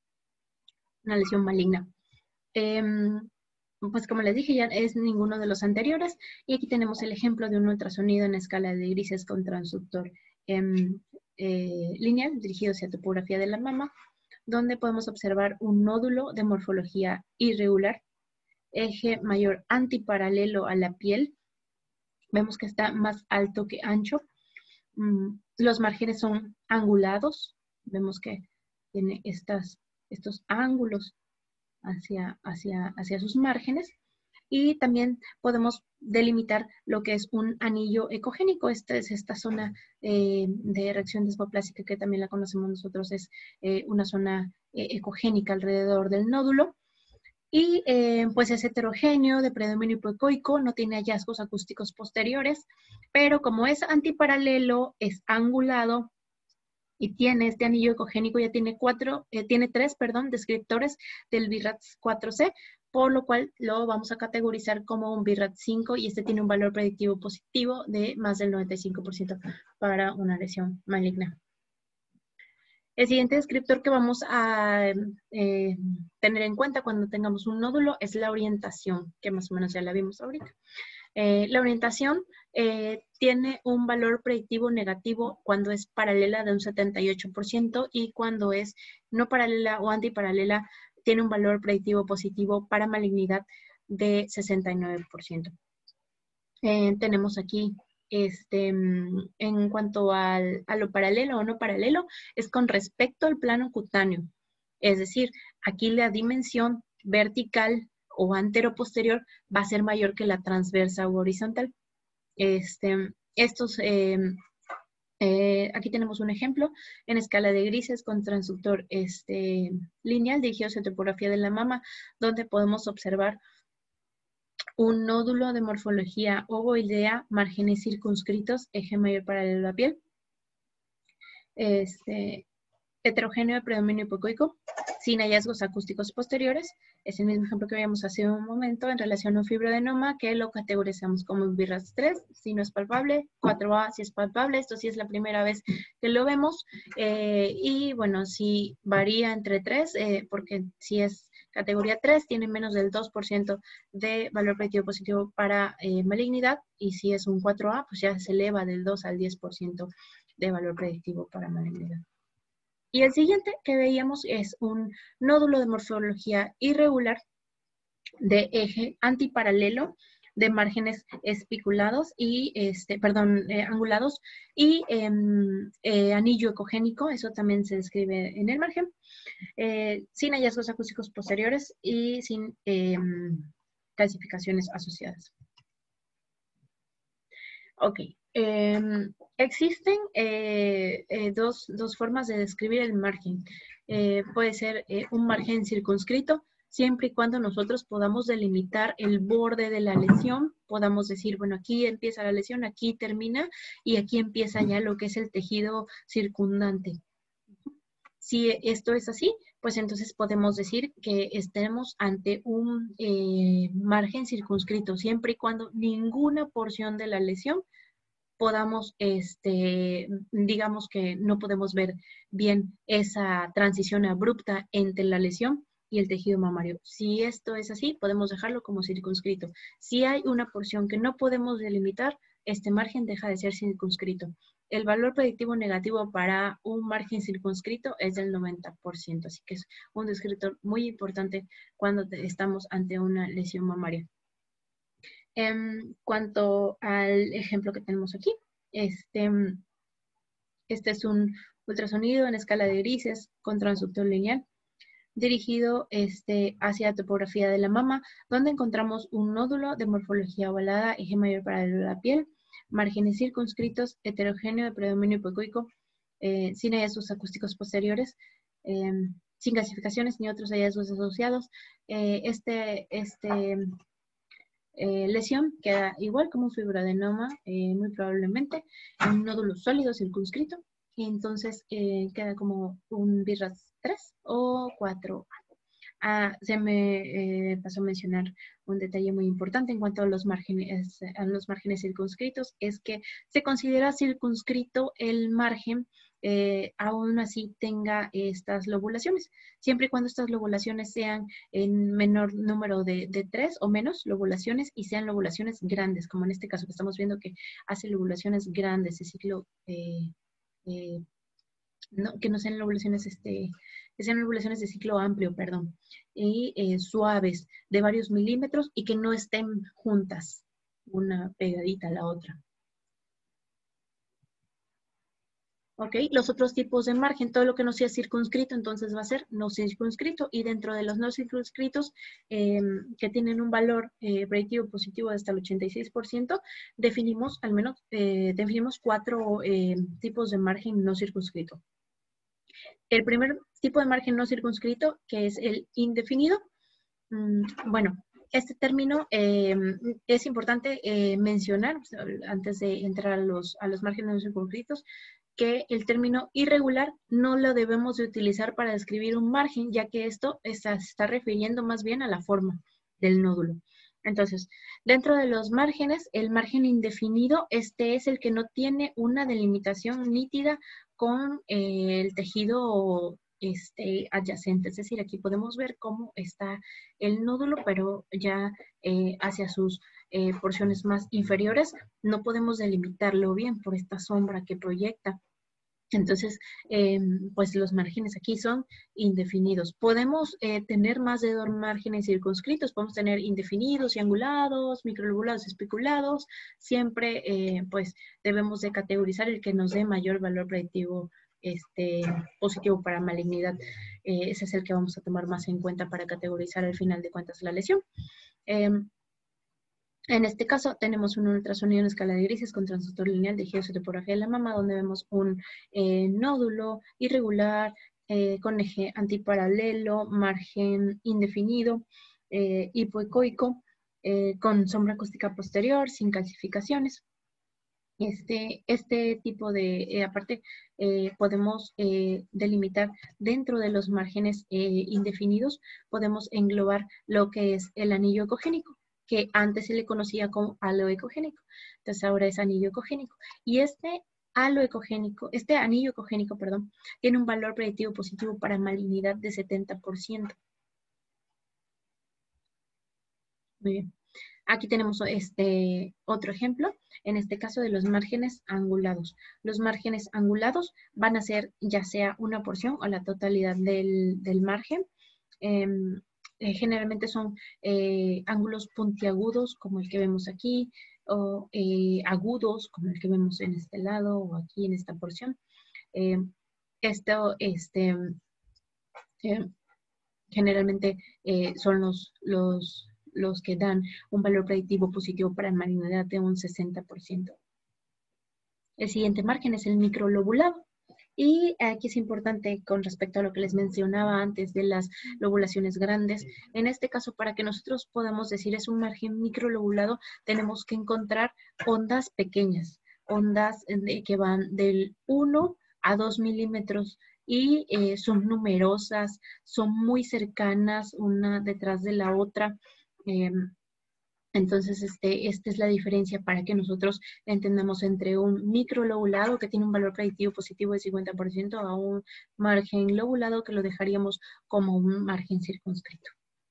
[SPEAKER 1] una lesión maligna. Eh, pues como les dije, ya es ninguno de los anteriores. Y aquí tenemos el ejemplo de un ultrasonido en escala de grises con transductor eh, eh, lineal dirigido hacia topografía de la mama, donde podemos observar un nódulo de morfología irregular, eje mayor antiparalelo a la piel. Vemos que está más alto que ancho. Mm, los márgenes son angulados. Vemos que tiene estas, estos ángulos hacia, hacia, hacia sus márgenes. Y también podemos delimitar lo que es un anillo ecogénico. Esta es esta zona eh, de reacción desmoplásica que también la conocemos nosotros, es eh, una zona eh, ecogénica alrededor del nódulo. Y eh, pues es heterogéneo, de predominio hipocoico, no tiene hallazgos acústicos posteriores, pero como es antiparalelo, es angulado y tiene este anillo ecogénico, ya tiene cuatro, eh, tiene tres, perdón, descriptores del Virratz cuatro C, por lo cual lo vamos a categorizar como un Virratz cinco, y este tiene un valor predictivo positivo de más del noventa y cinco por ciento para una lesión maligna. El siguiente descriptor que vamos a eh, tener en cuenta cuando tengamos un nódulo es la orientación, que más o menos ya la vimos ahorita. Eh, la orientación eh, tiene un valor predictivo negativo cuando es paralela de un setenta y ocho por ciento, y cuando es no paralela o antiparalela tiene un valor predictivo positivo para malignidad de sesenta y nueve por ciento. Eh, tenemos aquí, este, en cuanto al, a lo paralelo o no paralelo, es con respecto al plano cutáneo. Es decir, aquí la dimensión vertical o antero-posterior va a ser mayor que la transversa o horizontal. Este, estos, eh, eh, aquí tenemos un ejemplo en escala de grises con transductor este, lineal dirigido hacia topografía de la mama, donde podemos observar un nódulo de morfología ovoidea, márgenes circunscritos, eje mayor paralelo a la piel, este, heterogéneo de predominio hipocoico, sin hallazgos acústicos posteriores. Es el mismo ejemplo que veíamos hace un momento en relación a un fibroadenoma, que lo categorizamos como BIRATS tres, si no es palpable, cuatro A si es palpable, esto sí es la primera vez que lo vemos, eh, y bueno, si varía entre tres, eh, porque si es categoría tres, tiene menos del dos por ciento de valor predictivo positivo para eh, malignidad, y si es un cuatro A, pues ya se eleva del dos al diez por ciento de valor predictivo para malignidad. Y el siguiente que veíamos es un nódulo de morfología irregular de eje antiparalelo de márgenes espiculados y, este, perdón, eh, angulados y eh, eh, anillo ecogénico, eso también se describe en el margen, eh, sin hallazgos acústicos posteriores y sin eh, calcificaciones asociadas. Ok. Eh, existen eh, eh, dos, dos formas de describir el margen. Eh, puede ser eh, un margen circunscrito, siempre y cuando nosotros podamos delimitar el borde de la lesión, podamos decir, bueno, aquí empieza la lesión, aquí termina, y aquí empieza ya lo que es el tejido circundante. Si esto es así, pues entonces podemos decir que estemos ante un eh, margen circunscrito, siempre y cuando ninguna porción de la lesión podamos, este, digamos que no podemos ver bien esa transición abrupta entre la lesión y el tejido mamario. Si esto es así, podemos dejarlo como circunscrito. Si hay una porción que no podemos delimitar, este margen deja de ser circunscrito. El valor predictivo negativo para un margen circunscrito es del noventa por ciento, así que es un descriptor muy importante cuando estamos ante una lesión mamaria. En cuanto al ejemplo que tenemos aquí, este, este es un ultrasonido en escala de grises con transductor lineal dirigido este, hacia la topografía de la mama, donde encontramos un nódulo de morfología ovalada, eje mayor paralelo a la piel, márgenes circunscritos, heterogéneo de predominio hipocoico, eh, sin hallazgos acústicos posteriores, eh, sin calcificaciones ni otros hallazgos asociados. Eh, este, este Eh, lesión queda igual como un fibroadenoma, eh, muy probablemente, en un nódulo sólido circunscrito, y entonces eh, queda como un BIRATS tres o cuatro A. Ah, se me eh, pasó a mencionar un detalle muy importante en cuanto a los márgenes, a los márgenes circunscritos, es que se considera circunscrito el margen eh, aún así tenga estas lobulaciones, siempre y cuando estas lobulaciones sean en menor número de, de tres o menos lobulaciones y sean lobulaciones grandes, como en este caso que estamos viendo que hace lobulaciones grandes, de ciclo, eh, eh, no, que no sean lobulaciones, este, que sean lobulaciones de ciclo amplio, perdón, y eh, suaves, de varios milímetros y que no estén juntas, una pegadita a la otra. ¿Ok? Los otros tipos de margen, todo lo que no sea circunscrito, entonces va a ser no circunscrito. Y dentro de los no circunscritos, eh, que tienen un valor eh, predictivo positivo de hasta el ochenta y seis por ciento, definimos al menos, eh, definimos cuatro eh, tipos de margen no circunscrito. El primer tipo de margen no circunscrito, que es el indefinido. Mm, bueno, este término eh, es importante eh, mencionar, antes de entrar a los, a los márgenes no circunscritos, que el término irregular no lo debemos de utilizar para describir un margen, ya que esto está, se está refiriendo más bien a la forma del nódulo. Entonces, dentro de los márgenes, el margen indefinido, este es el que no tiene una delimitación nítida con eh, el tejido este, adyacente. Es decir, aquí podemos ver cómo está el nódulo, pero ya eh, hacia sus eh, porciones más inferiores no podemos delimitarlo bien por esta sombra que proyecta. Entonces, eh, pues los márgenes aquí son indefinidos. Podemos eh, tener más de dos márgenes circunscritos, podemos tener indefinidos y angulados, microlobulados y especulados. Siempre, eh, pues, debemos de categorizar el que nos dé mayor valor predictivo este, positivo para malignidad. Eh, ese es el que vamos a tomar más en cuenta para categorizar al final de cuentas la lesión. Eh, En este caso tenemos un ultrasonido en escala de grises con transductor lineal de geodesitopografía de la mama, donde vemos un eh, nódulo irregular eh, con eje antiparalelo, margen indefinido, eh, hipoecoico, eh, con sombra acústica posterior, sin calcificaciones. Este, este tipo de, eh, aparte, eh, podemos eh, delimitar dentro de los márgenes eh, indefinidos, podemos englobar lo que es el anillo ecogénico, que antes se le conocía como halo ecogénico. Entonces ahora es anillo ecogénico. Y este halo ecogénico, este anillo ecogénico, perdón, tiene un valor predictivo positivo para malignidad de setenta por ciento. Muy bien. Aquí tenemos este otro ejemplo, en este caso de los márgenes angulados. Los márgenes angulados van a ser ya sea una porción o la totalidad del, del margen. Eh, eh, generalmente son eh, ángulos puntiagudos como el que vemos aquí, o eh, agudos como el que vemos en este lado o aquí en esta porción. Eh, esto, este, eh, generalmente eh, son los, los, los que dan un valor predictivo positivo para malignidad de un sesenta por ciento. El siguiente margen es el microlobulado. Y aquí es importante con respecto a lo que les mencionaba antes de las lobulaciones grandes. En este caso, para que nosotros podamos decir es un margen microlobulado, tenemos que encontrar ondas pequeñas, ondas de, que van del uno a dos milímetros y eh, son numerosas, son muy cercanas una detrás de la otra. Eh, Entonces, este, esta es la diferencia para que nosotros entendamos entre un microlobulado que tiene un valor predictivo positivo de cincuenta por ciento a un margen lobulado que lo dejaríamos como un margen circunscrito.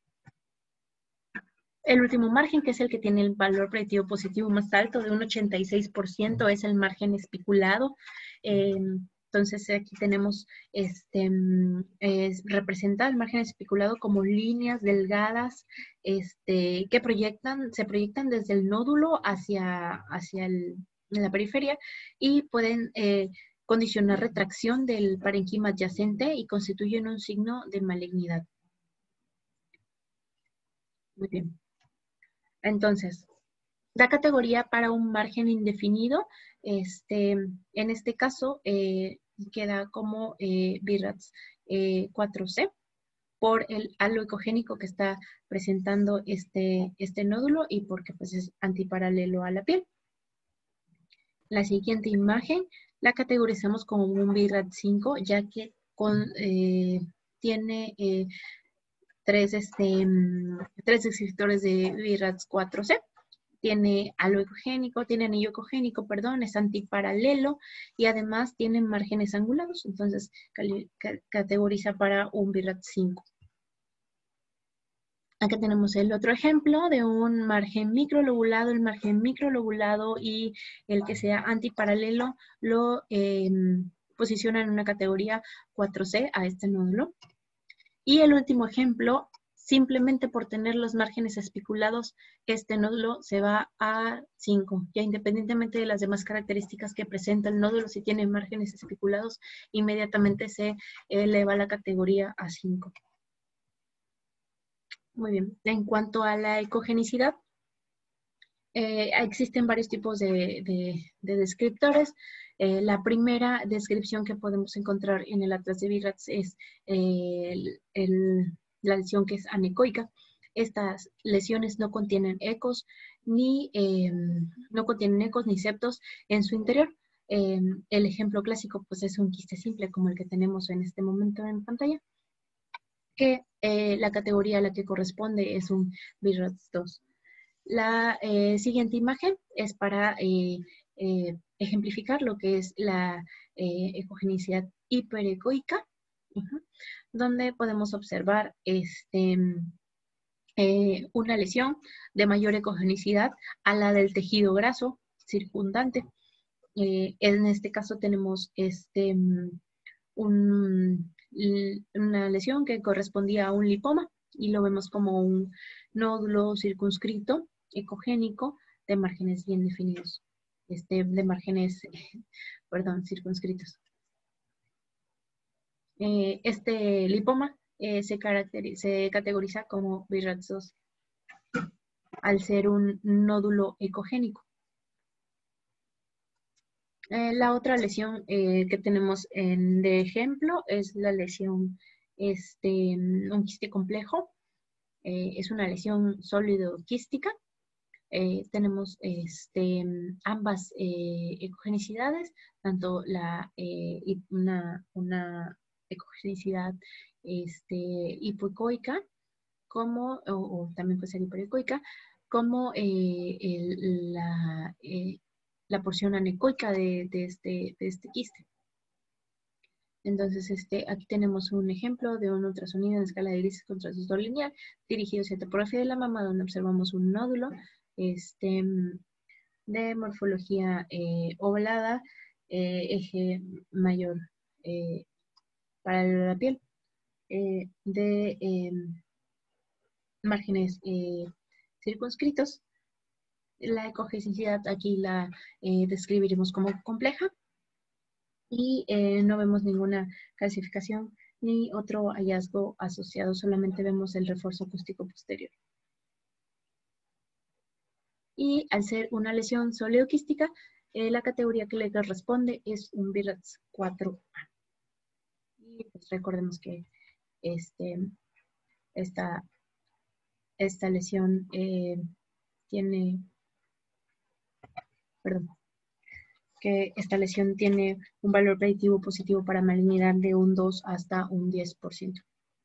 [SPEAKER 1] El último margen, que es el que tiene el valor predictivo positivo más alto de un ochenta y seis por ciento, es el margen espiculado. Eh, Entonces aquí tenemos, este, es, representa el margen especulado como líneas delgadas este, que proyectan, se proyectan desde el nódulo hacia, hacia el, la periferia y pueden eh, condicionar retracción del parenquima adyacente y constituyen un signo de malignidad. Muy bien. Entonces, la categoría para un margen indefinido, este, en este caso, eh, queda como eh, BIRADS eh, cuatro C por el halo ecogénico que está presentando este, este nódulo y porque pues, es antiparalelo a la piel. La siguiente imagen la categorizamos como un BIRADS cinco, ya que con, eh, tiene eh, tres, este, tres descriptores de BIRADS cuatro C. Tiene halo ecogénico, tiene anillo ecogénico, perdón, es antiparalelo y además tiene márgenes angulados, entonces categoriza para un BIRADS cinco. Acá tenemos el otro ejemplo de un margen microlobulado. El margen microlobulado y el que sea antiparalelo lo eh, posiciona en una categoría cuatro C a este nódulo. Y el último ejemplo, simplemente por tener los márgenes especulados, este nódulo se va a cinco. Ya independientemente de las demás características que presenta el nódulo, si tiene márgenes especulados, inmediatamente se eleva la categoría a cinco. Muy bien. En cuanto a la ecogenicidad, eh, existen varios tipos de, de, de descriptores. Eh, la primera descripción que podemos encontrar en el Atlas de BIRADS es eh, el, el, la lesión que es anecoica. Estas lesiones no contienen ecos ni eh, no contienen ecos ni septos en su interior. Eh, el ejemplo clásico pues es un quiste simple como el que tenemos en este momento en pantalla, que eh, la categoría a la que corresponde es un BIRADS dos. La eh, siguiente imagen es para eh, eh, ejemplificar lo que es la eh, ecogenicidad hiperecoica, uh-huh, donde podemos observar este, eh, una lesión de mayor ecogenicidad a la del tejido graso circundante. Eh, en este caso tenemos este, un, una lesión que correspondía a un lipoma y lo vemos como un nódulo circunscrito ecogénico de márgenes bien definidos, este, de márgenes, perdón, circunscritos. Eh, este lipoma eh, se, se categoriza como BIRATS dos al ser un nódulo ecogénico. Eh, la otra lesión eh, que tenemos en, de ejemplo es la lesión, este, un quiste complejo. Eh, es una lesión sólido-quística. Eh, tenemos este, ambas eh, ecogenicidades, tanto la, eh, una, una ecogenicidad este, hipoecoica, como, o, o también puede ser hiperecoica, como eh, el, la, eh, la porción anecoica de, de, este, de este quiste. Entonces, este, aquí tenemos un ejemplo de un ultrasonido en escala de grises con transductor lineal dirigido hacia topografía de la mama, donde observamos un nódulo este, de morfología eh, ovalada, eh, eje mayor eh, paralelo a la piel, eh, de eh, márgenes eh, circunscritos. La ecogenicidad aquí la eh, describiremos como compleja y eh, no vemos ninguna calcificación ni otro hallazgo asociado, solamente vemos el refuerzo acústico posterior. Y al ser una lesión sólido-quística, eh, la categoría que le corresponde es un BIRATS cuatro A. Y pues recordemos que este, esta, esta lesión eh, tiene, perdón, que esta lesión tiene un valor predictivo positivo para malignidad de un dos hasta un diez por ciento.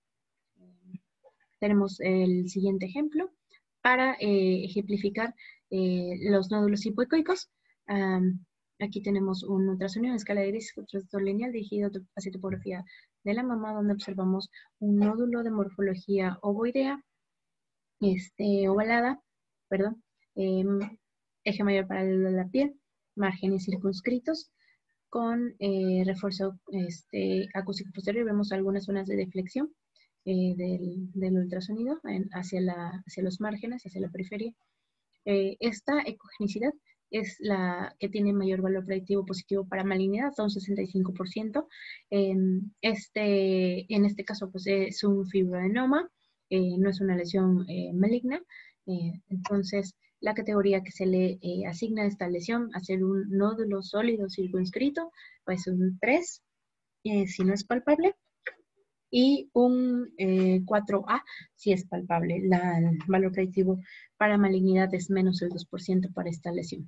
[SPEAKER 1] Tenemos el siguiente ejemplo para eh, ejemplificar eh, los nódulos hipoecoicos. Um, aquí tenemos un ultrasonido en escala de grises con transductor lineal dirigido hacia topografía de la mama, donde observamos un nódulo de morfología ovoidea, este, ovalada, perdón, eh, eje mayor paralelo a la piel, márgenes circunscritos, con eh, refuerzo este, acústico posterior. Vemos algunas zonas de deflexión eh, del, del ultrasonido en, hacia, la, hacia los márgenes, hacia la periferia. Eh, esta ecogenicidad es la que tiene mayor valor predictivo positivo para malignidad, hasta un sesenta y cinco por ciento. Eh, este, en este caso, pues es un fibroadenoma, eh, no es una lesión eh, maligna. Eh, entonces, la categoría que se le eh, asigna a esta lesión, a ser un nódulo sólido circunscrito, pues un tres, eh, si no es palpable, y un eh, cuatro A si es palpable. La, el valor predictivo para malignidad es menos el dos por ciento para esta lesión.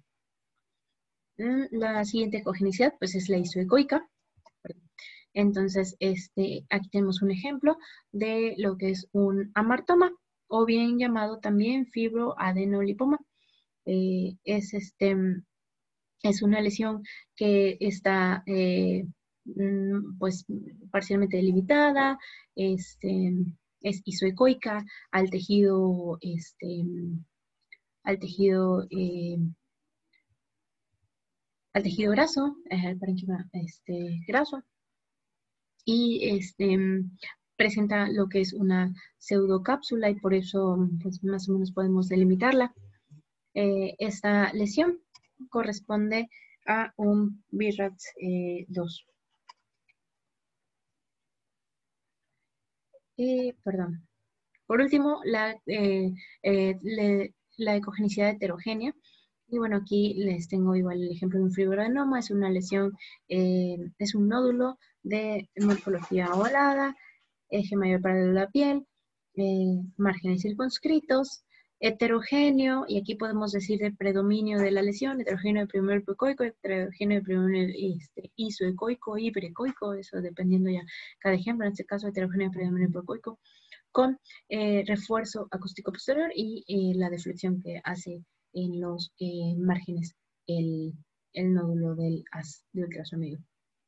[SPEAKER 1] La siguiente ecogenicidad pues es la isoecoica. Entonces, este, aquí tenemos un ejemplo de lo que es un amartoma, o bien llamado también fibroadenolipoma. Eh, es, este, es una lesión que está eh, pues parcialmente delimitada, este, es isoecoica al tejido, este, al tejido, eh, al tejido graso, eh, al parénquima este, graso, y este, presenta lo que es una pseudocápsula y por eso pues, más o menos podemos delimitarla. Eh, esta lesión corresponde a un BIRATS eh, dos. Eh, perdón. Por último, la, eh, eh, le, la ecogenicidad heterogénea. Y bueno, aquí les tengo igual el ejemplo de un fibroadenoma. Es una lesión, eh, es un nódulo de morfología ovalada, eje mayor paralelo a la piel, eh, márgenes circunscritos, heterogéneo, y aquí podemos decir el predominio de la lesión, heterogéneo de primer ecoico, heterogéneo de primer este, isoecoico, hiperecoico, eso dependiendo ya cada ejemplo, en este caso heterogéneo de primer ecoico, con eh, refuerzo acústico posterior y eh, la deflexión que hace en los eh, márgenes el, el nódulo del haz de ultrasonido.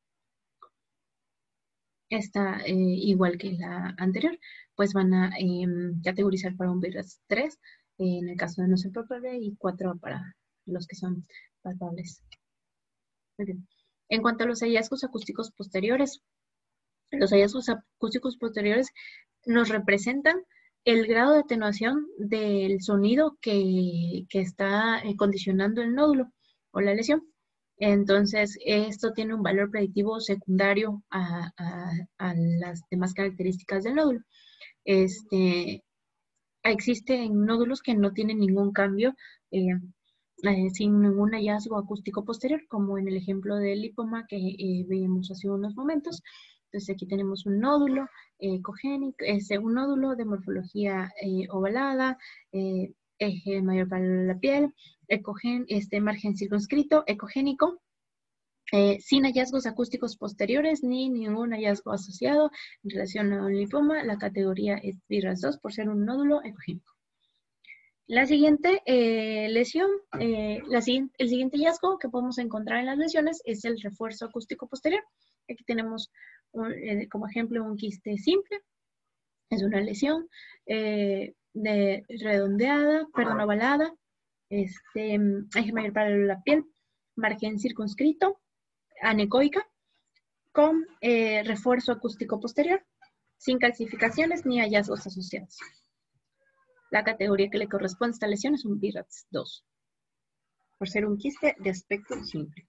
[SPEAKER 1] Esta, eh, igual que la anterior, pues van a eh, categorizar para un BIRATS tres eh, en el caso de no ser palpable y cuatro para los que son palpables. Muy bien. En cuanto a los hallazgos acústicos posteriores, los hallazgos acústicos posteriores nos representan el grado de atenuación del sonido que, que está eh, condicionando el nódulo o la lesión. Entonces, esto tiene un valor predictivo secundario a, a, a las demás características del nódulo. Este, existen nódulos que no tienen ningún cambio eh, eh, sin ningún hallazgo acústico posterior, como en el ejemplo del lipoma que eh, veíamos hace unos momentos. Entonces aquí tenemos un nódulo eh, ecogénico, es un nódulo de morfología eh, ovalada, eh, eje mayor para la piel, ecogen, este margen circunscrito, ecogénico, eh, sin hallazgos acústicos posteriores ni ningún hallazgo asociado en relación a un linfoma. La categoría es BIRADS dos por ser un nódulo ecogénico. La siguiente eh, lesión, eh, la siguiente, el siguiente hallazgo que podemos encontrar en las lesiones es el refuerzo acústico posterior. Aquí tenemos un, eh, como ejemplo un quiste simple. Es una lesión eh, de redondeada, perdón, ovalada, este, eje mayor para la piel, margen circunscrito, anecoica, con eh, refuerzo acústico posterior, sin calcificaciones ni hallazgos asociados. La categoría que le corresponde a esta lesión es un BIRADS dos, por ser un quiste de aspecto simple.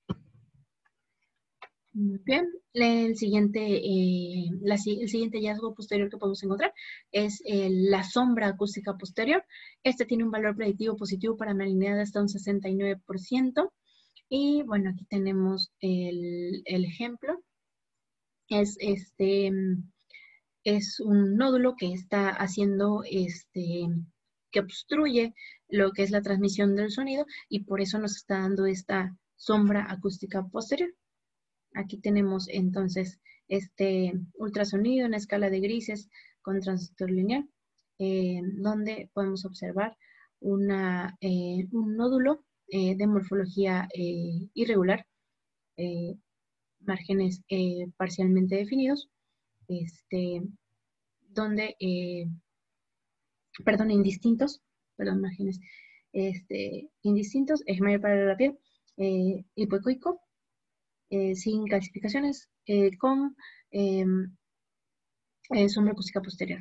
[SPEAKER 1] Muy bien, el siguiente, eh, la, el siguiente hallazgo posterior que podemos encontrar es eh, la sombra acústica posterior. Este tiene un valor predictivo positivo para malignidad de hasta un sesenta y nueve por ciento. Y bueno, aquí tenemos el, el ejemplo. Es, este, es un nódulo que está haciendo, este, que obstruye lo que es la transmisión del sonido y por eso nos está dando esta sombra acústica posterior. Aquí tenemos entonces este ultrasonido en escala de grises con transductor lineal, eh, donde podemos observar una, eh, un nódulo eh, de morfología eh, irregular, eh, márgenes eh, parcialmente definidos, este, donde, eh, perdón, indistintos, perdón, márgenes este, indistintos, eje mayor para la piel, eh, hipoecoico, Eh, sin calcificaciones, eh, con eh, eh, sombra acústica posterior.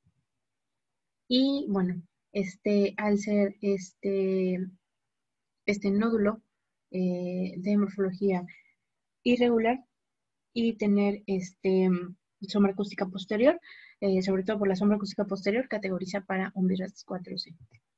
[SPEAKER 1] Y bueno, este, al ser este, este nódulo eh, de morfología irregular y tener este, sombra acústica posterior, eh, sobre todo por la sombra acústica posterior, categoriza para un BIRADS cuatro C.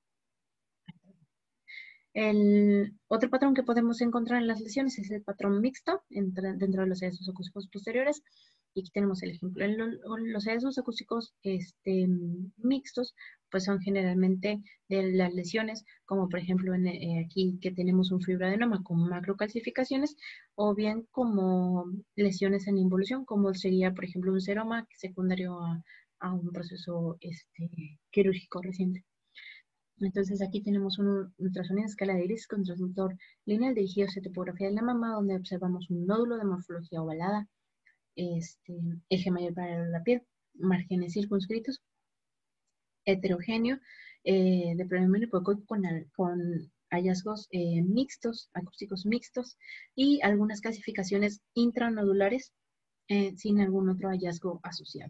[SPEAKER 1] El otro patrón que podemos encontrar en las lesiones es el patrón mixto entre, dentro de los hallazgos acústicos posteriores. Y aquí tenemos el ejemplo. En lo, los hallazgos acústicos este, mixtos pues son generalmente de las lesiones, como por ejemplo en, eh, aquí que tenemos un fibroadenoma con macrocalcificaciones, o bien como lesiones en involución, como sería por ejemplo un seroma secundario a, a un proceso este, quirúrgico reciente. Entonces aquí tenemos un ultrasonido en escala de grises con transductor lineal dirigido hacia topografía de la mama, donde observamos un nódulo de morfología ovalada, este, eje mayor para la piel, márgenes circunscritos, heterogéneo, eh, de predominio hipoecoico con, con hallazgos eh, mixtos, acústicos mixtos, y algunas clasificaciones intranodulares eh, sin algún otro hallazgo asociado.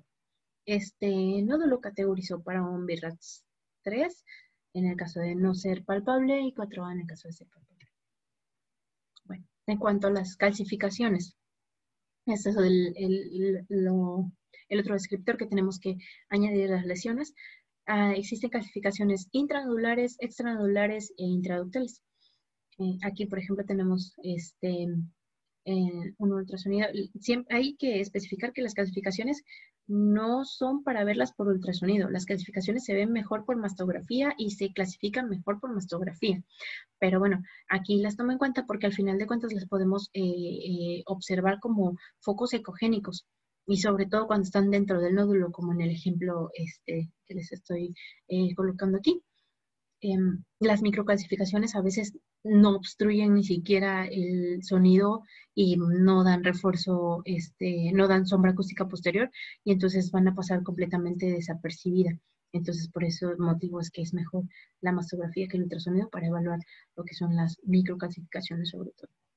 [SPEAKER 1] Este nódulo categorizó para un BIRADS tres, en el caso de no ser palpable, y cuatro A en el caso de ser palpable. Bueno, en cuanto a las calcificaciones, este es el, el, lo, el otro descriptor que tenemos que añadir a las lesiones. Uh, existen calcificaciones intranodulares, extranodulares e intraductales. Eh, aquí, por ejemplo, tenemos este, eh, un ultrasonido. Siempre hay que especificar que las calcificaciones no son para verlas por ultrasonido. Las calcificaciones se ven mejor por mastografía y se clasifican mejor por mastografía. Pero bueno, aquí las tomo en cuenta porque al final de cuentas las podemos eh, eh, observar como focos ecogénicos. Y sobre todo cuando están dentro del nódulo, como en el ejemplo este, que les estoy eh, colocando aquí. Eh, las microcalcificaciones a veces no obstruyen ni siquiera el sonido y no dan refuerzo, este, no dan sombra acústica posterior, y entonces van a pasar completamente desapercibida. Entonces, por eso el motivo es que es mejor la mastografía que el ultrasonido para evaluar lo que son las microcalcificaciones sobre todo.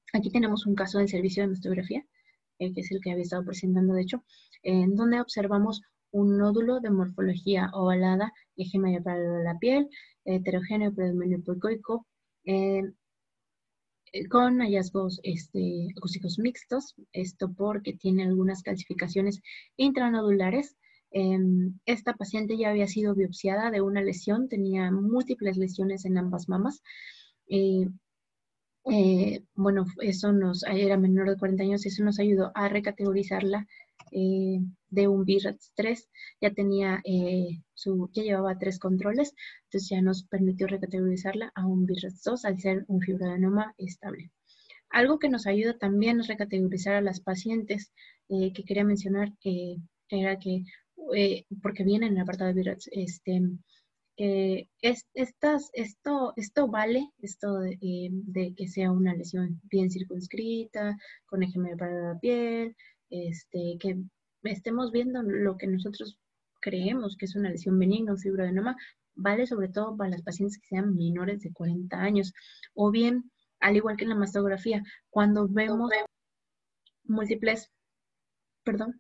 [SPEAKER 1] Aquí tenemos un caso del servicio de mastografía, eh, que es el que había estado presentando, de hecho, en donde observamos un nódulo de morfología ovalada, eje medio paralelo a la piel, heterogéneo, predominio hipoicoico, eh, con hallazgos este, acústicos mixtos, esto porque tiene algunas calcificaciones intranodulares. Eh, esta paciente ya había sido biopsiada de una lesión, tenía múltiples lesiones en ambas mamas. Eh, eh, bueno, eso nos, era menor de cuarenta años, eso nos ayudó a recategorizarla eh, de un B R A T S tres, ya tenía eh, su, ya llevaba tres controles, entonces ya nos permitió recategorizarla a un B R A T S dos al ser un fibroadenoma estable. Algo que nos ayuda también es recategorizar a las pacientes, eh, que quería mencionar, eh, era que, eh, porque viene en el apartado de B R A T S, este, que es, estas, esto, esto vale, esto de, eh, de que sea una lesión bien circunscrita, con eje medio para la piel, este, que estemos viendo lo que nosotros creemos que es una lesión benigna o fibroadenoma, vale sobre todo para las pacientes que sean menores de cuarenta años, o bien, al igual que en la mastografía, cuando vemos múltiples, perdón,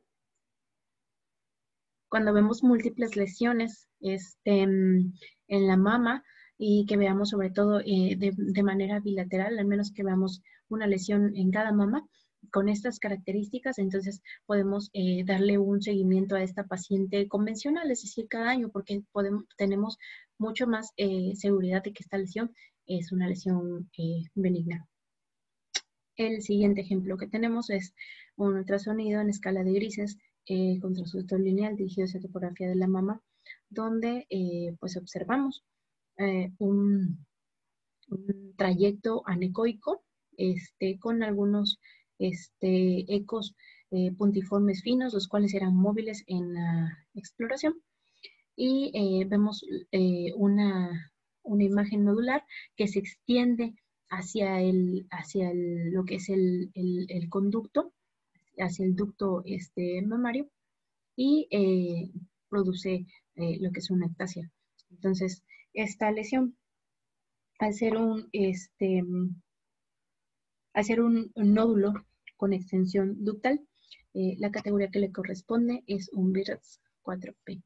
[SPEAKER 1] cuando vemos múltiples lesiones este, en la mama y que veamos sobre todo eh, de, de manera bilateral, al menos que veamos una lesión en cada mama, con estas características, entonces podemos eh, darle un seguimiento a esta paciente convencional, es decir, cada año, porque podemos, tenemos mucho más eh, seguridad de que esta lesión es una lesión eh, benigna. El siguiente ejemplo que tenemos es un ultrasonido en escala de grises eh, con transductor lineal dirigido hacia topografía de la mama, donde eh, pues observamos eh, un, un trayecto anecoico este, con algunos este, ecos eh, puntiformes finos, los cuales eran móviles en la exploración. Y eh, vemos eh, una, una imagen nodular que se extiende hacia, el, hacia el, lo que es el, el, el conducto, hacia el ducto este, mamario, y eh, produce eh, lo que es una ectasia. Entonces, esta lesión, al ser un, este, al ser un, un nódulo con extensión ductal, eh, la categoría que le corresponde es un B R A T S cuatro P.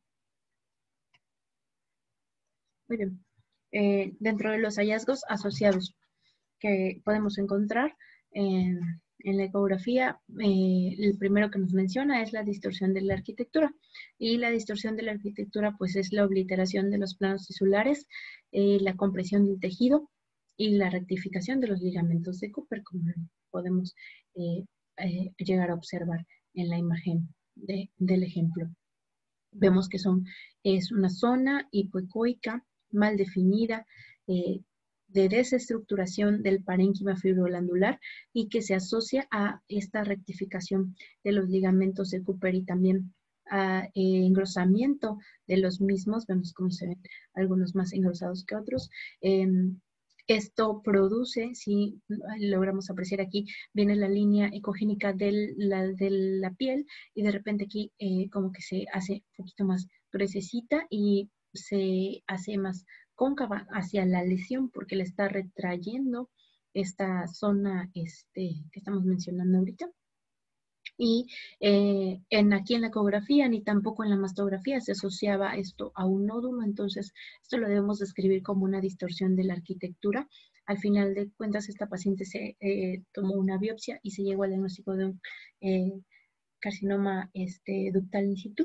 [SPEAKER 1] Muy bien. Eh, dentro de los hallazgos asociados que podemos encontrar en, en la ecografía, eh, el primero que nos menciona es la distorsión de la arquitectura. Y la distorsión de la arquitectura pues es la obliteración de los planos tisulares, eh, la compresión del tejido y la rectificación de los ligamentos de Cooper, como podemos eh, eh, llegar a observar en la imagen de, del ejemplo. Vemos que son, es una zona hipoecoica mal definida, eh, de desestructuración del parénquima fibroglandular y que se asocia a esta rectificación de los ligamentos de Cooper y también a eh, engrosamiento de los mismos. Vemos cómo se ven algunos más engrosados que otros. Eh, esto produce, si logramos apreciar aquí, viene la línea ecogénica de la, de la piel y de repente aquí eh, como que se hace un poquito más gruesecita y se hace más cóncava hacia la lesión porque le está retrayendo esta zona este, que estamos mencionando ahorita. Y eh, en, aquí en la ecografía ni tampoco en la mastografía se asociaba esto a un nódulo, entonces esto lo debemos describir como una distorsión de la arquitectura. Al final de cuentas, esta paciente se eh, tomó una biopsia y se llegó al diagnóstico de un eh, carcinoma este, ductal in situ.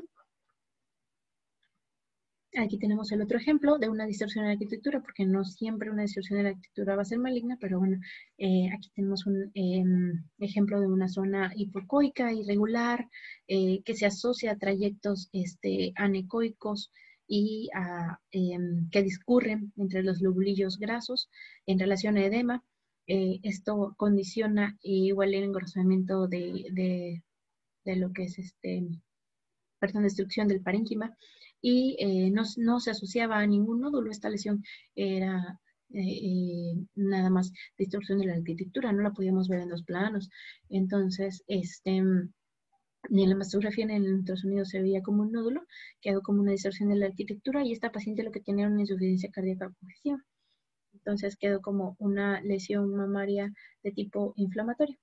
[SPEAKER 1] Aquí tenemos el otro ejemplo de una distorsión de la arquitectura, porque no siempre una distorsión de la arquitectura va a ser maligna, pero bueno, eh, aquí tenemos un eh, ejemplo de una zona hipocoica irregular eh, que se asocia a trayectos este, anecoicos y a, eh, que discurren entre los lobulillos grasos en relación a edema. Eh, esto condiciona igual el engrosamiento de, de, de lo que es este, perdón, destrucción del parénquima. Y eh, no, no se asociaba a ningún nódulo. Esta lesión era eh, eh, nada más distorsión de la arquitectura, no la podíamos ver en los planos. Entonces, este, ni en la mastografía ni en el ultrasonido se veía como un nódulo, quedó como una distorsión de la arquitectura y esta paciente lo que tenía era una insuficiencia cardíaca congestiva. Entonces quedó como una lesión mamaria de tipo inflamatorio.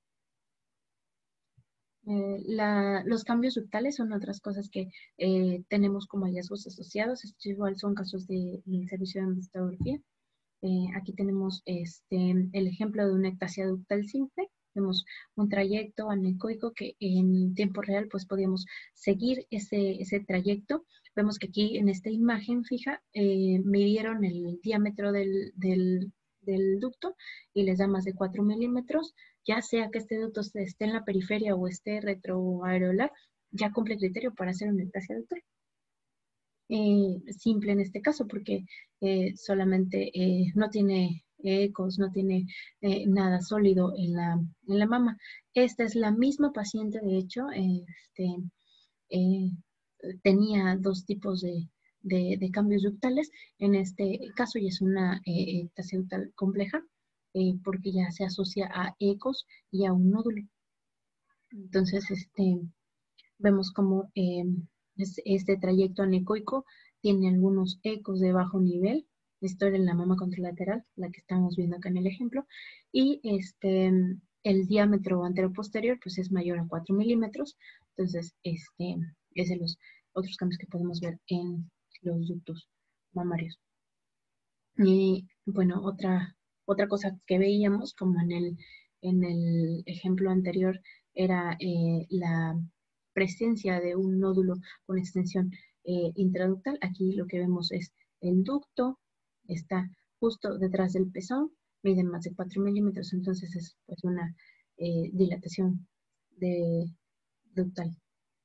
[SPEAKER 1] Eh, la, los cambios ductales son otras cosas que eh, tenemos como hallazgos asociados. Estos igual son casos del servicio de mastografía. Eh, aquí tenemos este, el ejemplo de una ectasia ductal simple. Vemos un trayecto anecoico que en tiempo real pues podíamos seguir ese, ese trayecto. Vemos que aquí en esta imagen fija eh, midieron el diámetro del, del, del ducto y les da más de cuatro milímetros. Ya sea que este ducto esté en la periferia o esté retroareolar, ya cumple criterio para hacer una ectasia ductal. Eh, simple en este caso porque eh, solamente eh, no tiene ecos, no tiene eh, nada sólido en la, en la mama. Esta es la misma paciente, de hecho, este, eh, tenía dos tipos de, de, de cambios ductales. En este caso ya es una eh, ectasia ductal compleja eh, porque ya se asocia a ecos y a un nódulo. Entonces, este, vemos como eh, este trayecto anecoico tiene algunos ecos de bajo nivel. Esto era en la mama contralateral, la que estamos viendo acá en el ejemplo. Y este, el diámetro anteroposterior pues es mayor a cuatro milímetros. Entonces, este es de los otros cambios que podemos ver en los ductos mamarios. Y bueno, otra, otra cosa que veíamos, como en el, en el ejemplo anterior, era eh, la presencia de un nódulo con extensión eh, intraductal. Aquí lo que vemos es el ducto, está justo detrás del pezón, mide más de cuatro milímetros, entonces es pues una eh, dilatación de ductal.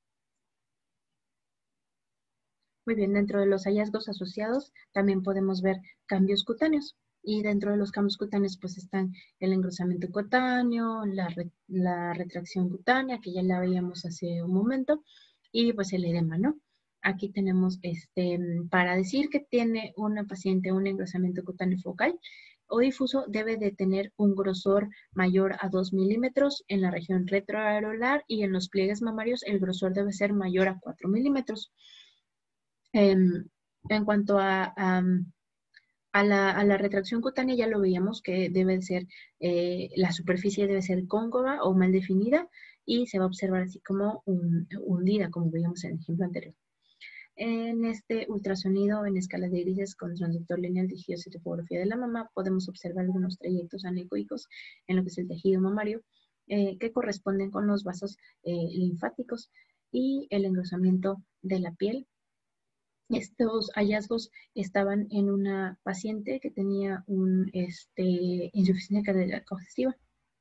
[SPEAKER 1] Muy bien, dentro de los hallazgos asociados también podemos ver cambios cutáneos. Y dentro de los cambios cutáneos pues están el engrosamiento cutáneo, la, re, la retracción cutánea, que ya la veíamos hace un momento, y pues el edema, ¿no? Aquí tenemos, este, para decir que tiene una paciente un engrosamiento cutáneo focal o difuso, debe de tener un grosor mayor a dos milímetros en la región retroareolar y en los pliegues mamarios el grosor debe ser mayor a cuatro milímetros. En, en cuanto a, a, a, la, a, la, retracción cutánea, ya lo veíamos que debe ser, eh, la superficie debe ser cóncava o mal definida y se va a observar así como un, hundida, como veíamos en el ejemplo anterior. En este ultrasonido en escala de grises con transductor lineal de giositopografía de la mama, podemos observar algunos trayectos anecoicos en lo que es el tejido mamario, eh, que corresponden con los vasos eh, linfáticos y el engrosamiento de la piel. Estos hallazgos estaban en una paciente que tenía un, este, insuficiencia cardíaca congestiva.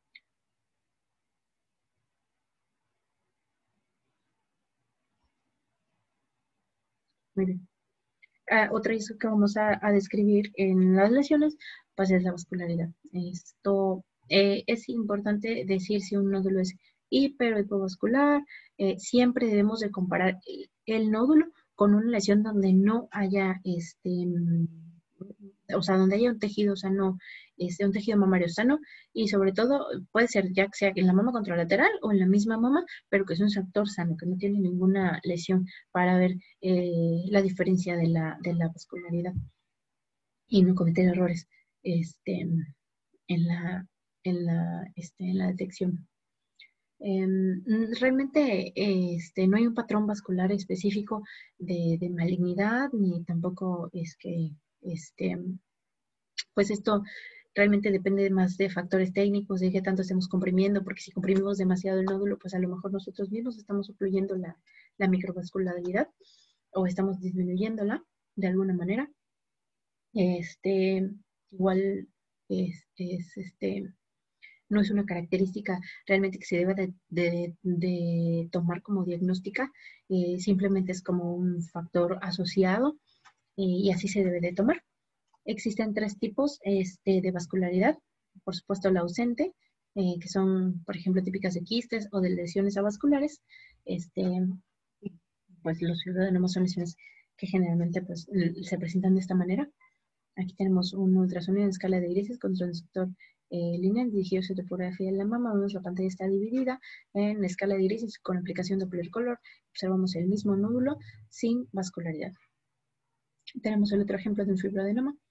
[SPEAKER 1] Muy bien. Uh, otra cosa que vamos a, a describir en las lesiones pues es la vascularidad. Esto eh, es importante decir si un nódulo es hiper o hipovascular. Eh, siempre debemos de comparar el, el nódulo con una lesión donde no haya, este, o sea, donde haya un tejido sano, este, un tejido mamario sano, y sobre todo puede ser ya que sea en la mama contralateral o en la misma mama, pero que es un sector sano, que no tiene ninguna lesión, para ver eh, la diferencia de la, de la vascularidad y no cometer errores este, en, la, en, la, este, en la detección. Eh, realmente este, no hay un patrón vascular específico de, de malignidad, ni tampoco es que, este, pues esto realmente depende más de factores técnicos, de qué tanto estemos comprimiendo, porque si comprimimos demasiado el nódulo, pues a lo mejor nosotros mismos estamos ocluyendo la, la microvascularidad o estamos disminuyéndola de alguna manera. Este, igual es, es este, no es una característica realmente que se deba de, de, de tomar como diagnóstica, eh, simplemente es como un factor asociado eh, y así se debe de tomar. Existen tres tipos este, de vascularidad, por supuesto la ausente, eh, que son, por ejemplo, típicas de quistes o de lesiones avasculares. Este, pues los ciudadanos son lesiones que generalmente pues, se presentan de esta manera. Aquí tenemos un ultrasonido en escala de grises con transductor eh, lineal dirigido a topografía de la mama. Vemos la pantalla está dividida en escala de grises con aplicación de Doppler color. Observamos el mismo nódulo sin vascularidad. Tenemos el otro ejemplo de un fibroadenoma.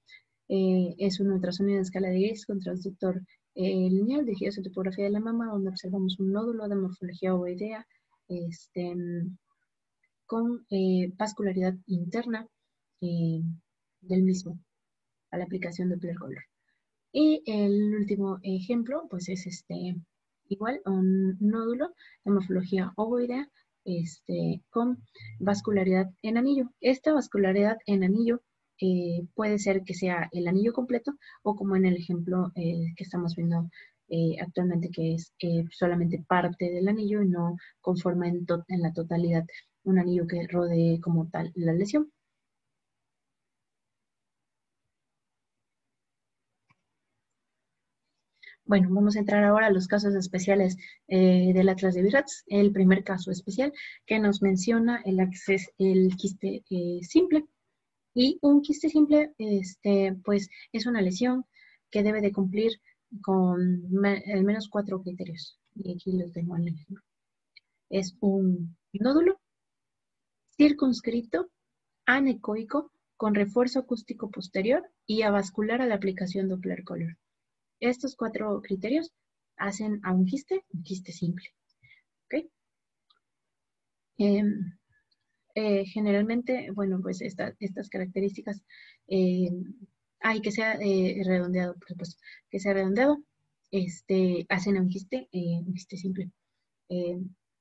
[SPEAKER 1] Eh, es un ultrasonido en escala de gris con transductor eh, lineal dirigido a topografía de la mama, donde observamos un nódulo de morfología ovoidea este, con eh, vascularidad interna eh, del mismo a la aplicación de Doppler color. Y el último ejemplo, pues es este igual un nódulo de morfología ovoidea este, con vascularidad en anillo. Esta vascularidad en anillo eh, puede ser que sea el anillo completo o como en el ejemplo eh, que estamos viendo eh, actualmente, que es eh, solamente parte del anillo y no conforma en, to en la totalidad un anillo que rodee como tal la lesión. Bueno, vamos a entrar ahora a los casos especiales eh, del Atlas de Virats. El primer caso especial que nos menciona el, acceso, el quiste eh, simple. Y un quiste simple, este, pues, es una lesión que debe de cumplir con al menos cuatro criterios. Y aquí los tengo en el ejemplo. Es un nódulo circunscrito, anecoico, con refuerzo acústico posterior y avascular a la aplicación Doppler color. Estos cuatro criterios hacen a un quiste un quiste simple. ¿Okay? Eh, eh, generalmente, bueno, pues esta, estas características eh, hay que sea eh, redondeado, por supuesto, que sea redondeado, este, hacen a un quiste, eh, un quiste simple. Eh,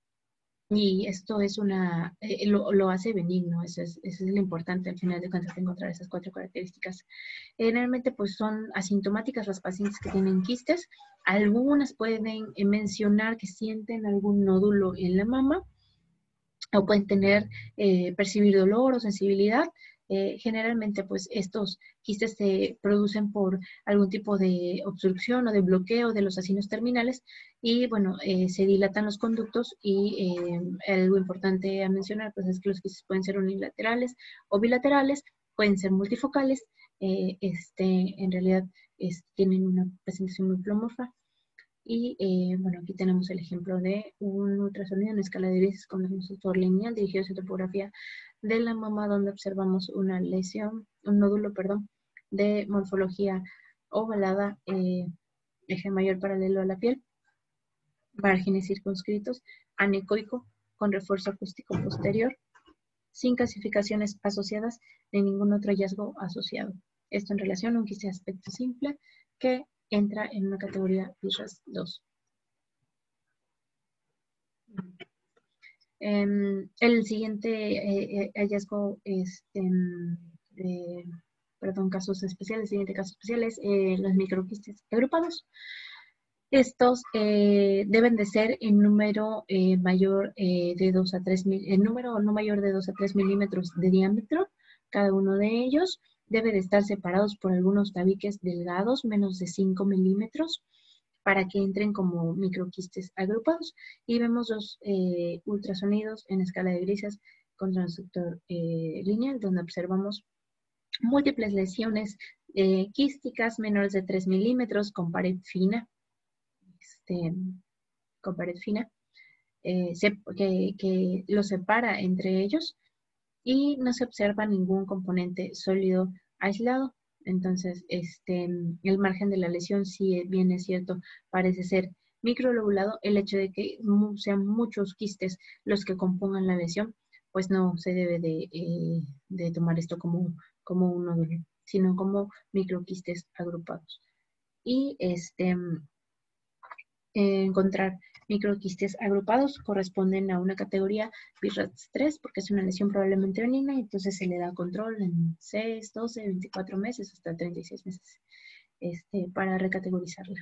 [SPEAKER 1] y esto es una, eh, lo, lo hace benigno, eso es, eso es lo importante al final de cuentas, encontrar esas cuatro características. Generalmente pues son asintomáticas las pacientes que tienen quistes. Algunas pueden eh, mencionar que sienten algún nódulo en la mama o pueden tener, eh, percibir dolor o sensibilidad. Eh, generalmente pues estos quistes se producen por algún tipo de obstrucción o de bloqueo de los acinos terminales y bueno, eh, se dilatan los conductos y eh, algo importante a mencionar pues es que los quistes pueden ser unilaterales o bilaterales, pueden ser multifocales, eh, este, en realidad es, tienen una presentación muy plomorfa. Y eh, bueno, aquí tenemos el ejemplo de un ultrasonido en escala de grises con transductor lineal dirigido a topografía de la mama, donde observamos una lesión, un nódulo, perdón, de morfología ovalada, eh, eje mayor paralelo a la piel, márgenes circunscritos, anecoico, con refuerzo acústico posterior, sin calcificaciones asociadas ni ningún otro hallazgo asociado. Esto en relación a un quiste de aspecto simple que entra en una categoría Virats dos. Um, el siguiente eh, hallazgo, este, eh, perdón, casos especiales, el siguiente caso especial es eh, los microquistes agrupados. Estos eh, deben de ser en número eh, mayor eh, de dos a tres mil, en número no mayor de dos a tres milímetros de diámetro. Cada uno de ellos debe de estar separados por algunos tabiques delgados, menos de cinco milímetros, para que entren como microquistes agrupados. Y vemos los eh, ultrasonidos en escala de grises con transductor eh, lineal, donde observamos múltiples lesiones eh, quísticas menores de tres milímetros con pared fina, este, con pared fina, eh, se, que, que los separa entre ellos y no se observa ningún componente sólido aislado. Entonces, este, el margen de la lesión, si bien es cierto, parece ser microlobulado. El hecho de que sean muchos quistes los que compongan la lesión, pues no se debe de, eh, de tomar esto como, como un nódulo, sino como microquistes agrupados. Y este, eh, encontrar microquistes agrupados corresponden a una categoría Virats tres porque es una lesión probablemente benigna y entonces se le da control en seis, doce, veinticuatro meses hasta treinta y seis meses este, para recategorizarla.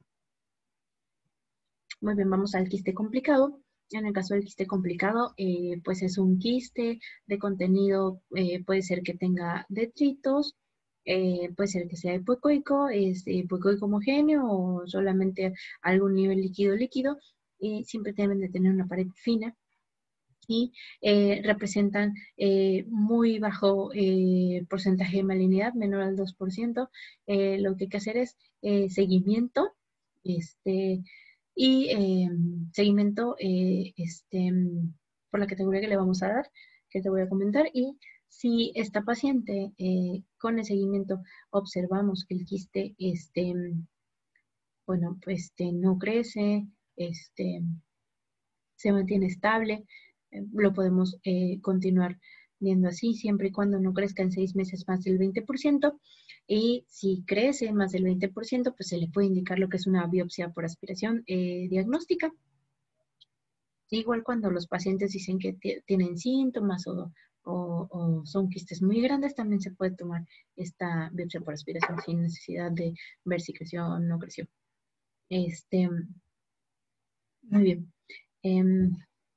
[SPEAKER 1] Muy bien, vamos al quiste complicado. En el caso del quiste complicado, eh, pues es un quiste de contenido, eh, puede ser que tenga detritos, eh, puede ser que sea hipoecoico, es hipoecoico homogéneo o solamente algún nivel líquido-líquido, y siempre deben de tener una pared fina y eh, representan eh, muy bajo eh, porcentaje de malignidad, menor al dos por ciento. Eh, lo que hay que hacer es eh, seguimiento, este, y eh, seguimiento eh, este, por la categoría que le vamos a dar, que te voy a comentar, y Si esta paciente eh, con el seguimiento observamos que el quiste este, bueno, pues este, no crece, este, se mantiene estable, eh, lo podemos eh, continuar viendo así, siempre y cuando no crezca en seis meses más del veinte por ciento. Y si crece más del veinte por ciento, pues se le puede indicar lo que es una biopsia por aspiración eh, diagnóstica. Igual cuando los pacientes dicen que tienen síntomas o, o, o son quistes muy grandes, también se puede tomar esta biopsia por aspiración sin necesidad de ver si creció o no creció. Este, muy bien. Eh,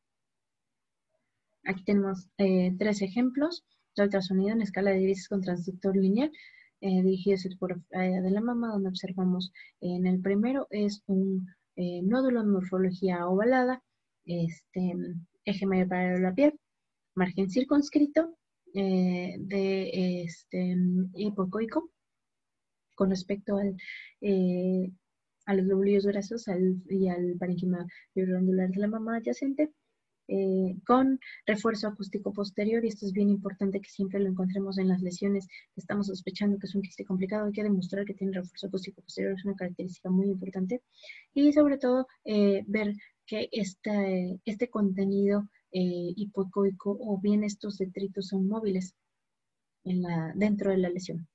[SPEAKER 1] aquí tenemos eh, tres ejemplos de ultrasonido en escala de grises con transductor lineal eh, dirigidos por área de la mama, donde observamos eh, en el primero es un eh, nódulo en morfología ovalada, este, eje mayor paralelo a la piel, margen circunscrito eh, de este, hipocoico con respecto al, eh, a los lóbulos grasos al, y al parénquima glandular de la mama adyacente, eh, con refuerzo acústico posterior, y esto es bien importante que siempre lo encontremos en las lesiones que estamos sospechando que es un quiste complicado. Hay que demostrar que tiene refuerzo acústico posterior, es una característica muy importante, y sobre todo eh, ver que este, este contenido eh, hipocoico o bien estos detritos son móviles en la, dentro de la lesión.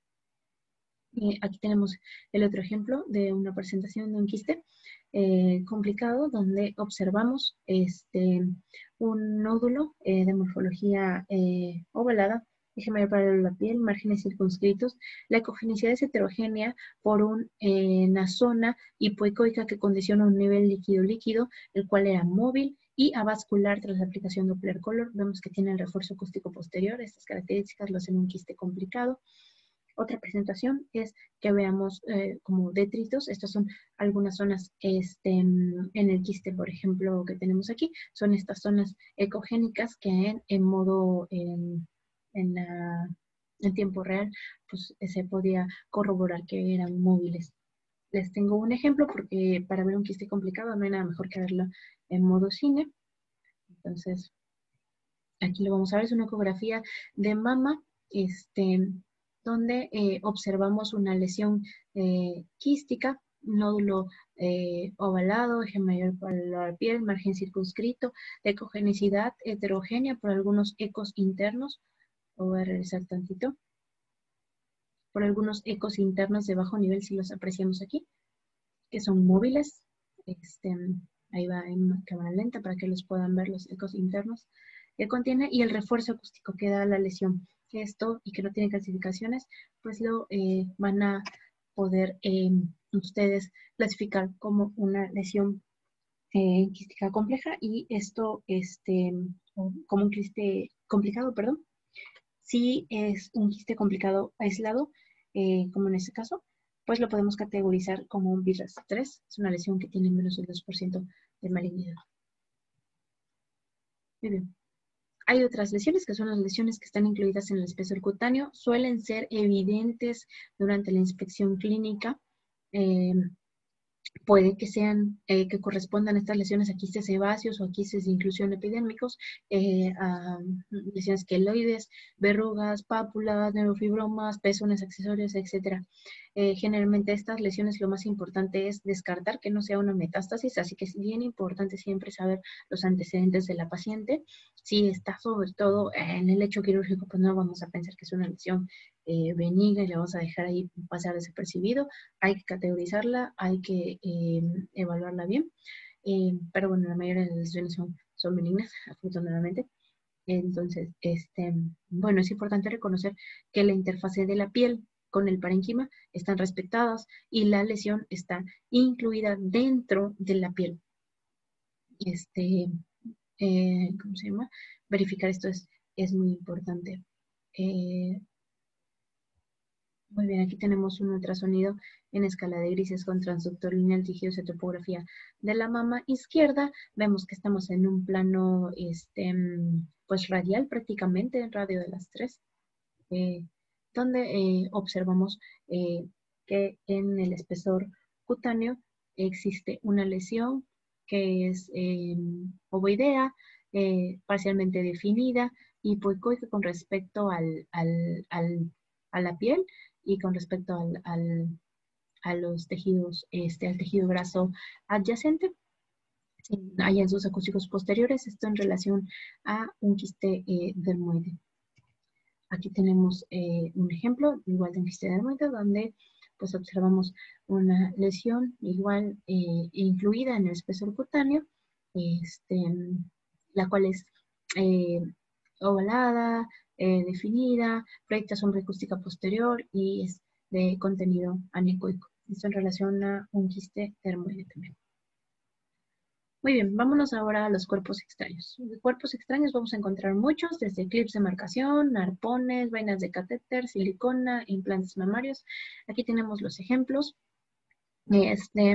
[SPEAKER 1] Y aquí tenemos el otro ejemplo de una presentación de un quiste eh, complicado, donde observamos este, un nódulo eh, de morfología eh, ovalada, eje mayor paralelo a la piel, márgenes circunscritos. La ecogenicidad es heterogénea por un, eh, una zona hipoicoica que condiciona un nivel líquido-líquido, el cual era móvil y avascular tras la aplicación de Doppler color. Vemos que tiene el refuerzo acústico posterior. Estas características lo hacen un quiste complicado. Otra presentación es que veamos eh, como detritos. Estas son algunas zonas este, en el quiste, por ejemplo, que tenemos aquí. Son estas zonas ecogénicas que en, en modo, en, en, la, en tiempo real, pues se podía corroborar que eran móviles. Les tengo un ejemplo porque para ver un quiste complicado no hay nada mejor que verlo en modo cine. Entonces, aquí lo vamos a ver. Es una ecografía de mama, este, donde eh, observamos una lesión eh, quística, nódulo eh, ovalado, eje mayor paralelo a la piel, margen circunscrito, ecogenicidad heterogénea por algunos ecos internos. Voy a regresar tantito. Por algunos ecos internos de bajo nivel, si los apreciamos aquí, que son móviles. Este, ahí va en cámara lenta para que los puedan ver los ecos internos que contiene, y el refuerzo acústico que da la lesión. Esto, y que no tiene calcificaciones, pues lo eh, van a poder eh, ustedes clasificar como una lesión eh, quística compleja, y esto este, como un quiste complicado, perdón. Si es un quiste complicado aislado, eh, como en este caso, pues lo podemos categorizar como un BRAF tres. Es una lesión que tiene menos del dos por ciento de malignidad. Muy bien. Hay otras lesiones que son las lesiones que están incluidas en el espesor cutáneo. Suelen ser evidentes durante la inspección clínica. Eh, puede que sean, eh, que correspondan estas lesiones a quistes sebáceos o a quistes de inclusión epidérmicos, eh, a lesiones queloides, verrugas, pápulas, neurofibromas, pezones accesorios, etcétera. Eh, generalmente estas lesiones lo más importante es descartar que no sea una metástasis, así que es bien importante siempre saber los antecedentes de la paciente. Si está sobre todo en el lecho quirúrgico, pues no vamos a pensar que es una lesión eh, benigna y la vamos a dejar ahí pasar desapercibido. Hay que categorizarla, hay que eh, evaluarla bien, eh, pero bueno, la mayoría de las lesiones son, son benignas, afortunadamente. Entonces, este, bueno, es importante reconocer que la interfase de la piel con el parénquima están respetadas y la lesión está incluida dentro de la piel. Este, eh, ¿cómo se llama? Verificar esto es, es muy importante. Eh, Muy bien, aquí tenemos un ultrasonido en escala de grises con transductor lineal tejidos de topografía de la mama izquierda. Vemos que estamos en un plano este, pues radial prácticamente, en radio de las tres, eh, donde eh, observamos eh, que en el espesor cutáneo existe una lesión que es eh, ovoidea, eh, parcialmente definida, hipoecoica con respecto al, al, al, a la piel y con respecto al, al, a los tejidos, este, al tejido graso adyacente. Hay en sus acústicos posteriores, esto en relación a un quiste eh, dermoide. Aquí tenemos eh, un ejemplo igual de un quiste dermoide donde pues observamos una lesión igual eh, incluida en el espesor cutáneo, este, la cual es eh, ovalada, eh, definida, proyecta sombra acústica posterior y es de contenido anecoico. Esto en relación a un quiste dermoide también. Muy bien, vámonos ahora a los cuerpos extraños. De cuerpos extraños vamos a encontrar muchos, desde clips de marcación, arpones, vainas de catéter, silicona, implantes mamarios. Aquí tenemos los ejemplos. Este,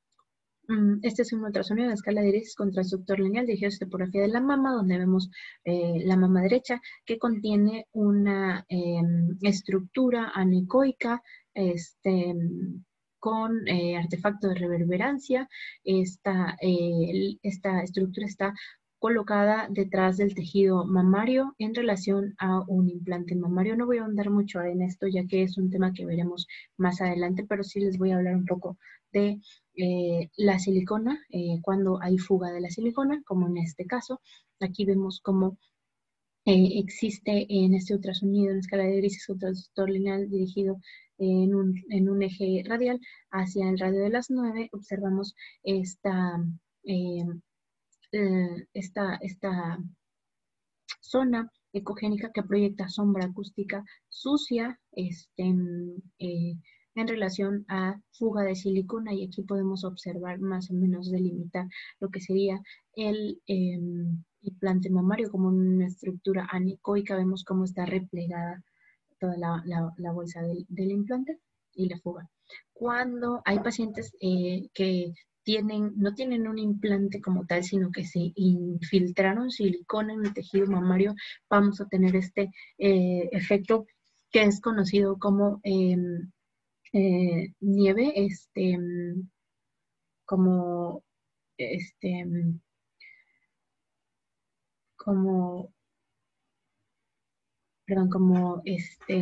[SPEAKER 1] este es un ultrasonido de escala de iris con transductor lineal dirigido a topografía de la mama, donde vemos eh, la mama derecha, que contiene una eh, estructura anecoica, este, con eh, artefacto de reverberancia. Esta, eh, esta estructura está colocada detrás del tejido mamario en relación a un implante mamario. No voy a ahondar mucho en esto, ya que es un tema que veremos más adelante, pero sí les voy a hablar un poco de eh, la silicona, eh, cuando hay fuga de la silicona, como en este caso. Aquí vemos cómo eh, existe en este ultrasonido en escala de grises un transductor lineal dirigido en un, en un eje radial hacia el radio de las nueve. Observamos esta, eh, eh, esta, esta zona ecogénica que proyecta sombra acústica sucia este, eh, en relación a fuga de silicona, y aquí podemos observar más o menos delimitar lo que sería el eh, implante mamario como una estructura anecoica. Vemos cómo está replegada toda la, la, la bolsa del, del implante y la fuga. Cuando hay pacientes eh, que tienen, no tienen un implante como tal, sino que se infiltraron silicona en el tejido mamario, vamos a tener este eh, efecto que es conocido como eh, eh, nieve, este, como, este, como, perdón, como, este,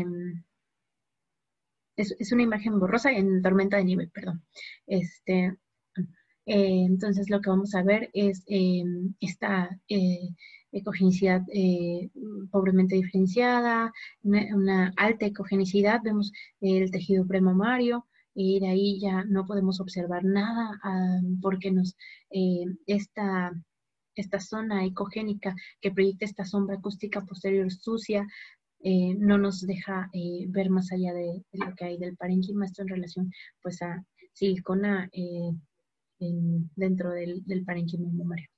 [SPEAKER 1] es, es una imagen borrosa en tormenta de nieve, perdón. Este, eh, entonces lo que vamos a ver es eh, esta eh, ecogenicidad eh, pobremente diferenciada, una, una alta ecogenicidad. Vemos el tejido premamario y de ahí ya no podemos observar nada um, porque nos, eh, esta, esta zona ecogénica que proyecta esta sombra acústica posterior sucia Eh, no nos deja eh, ver más allá de, de lo que hay del parénquima. Esto en relación pues a silicona eh, en, dentro del, del parénquima mamario.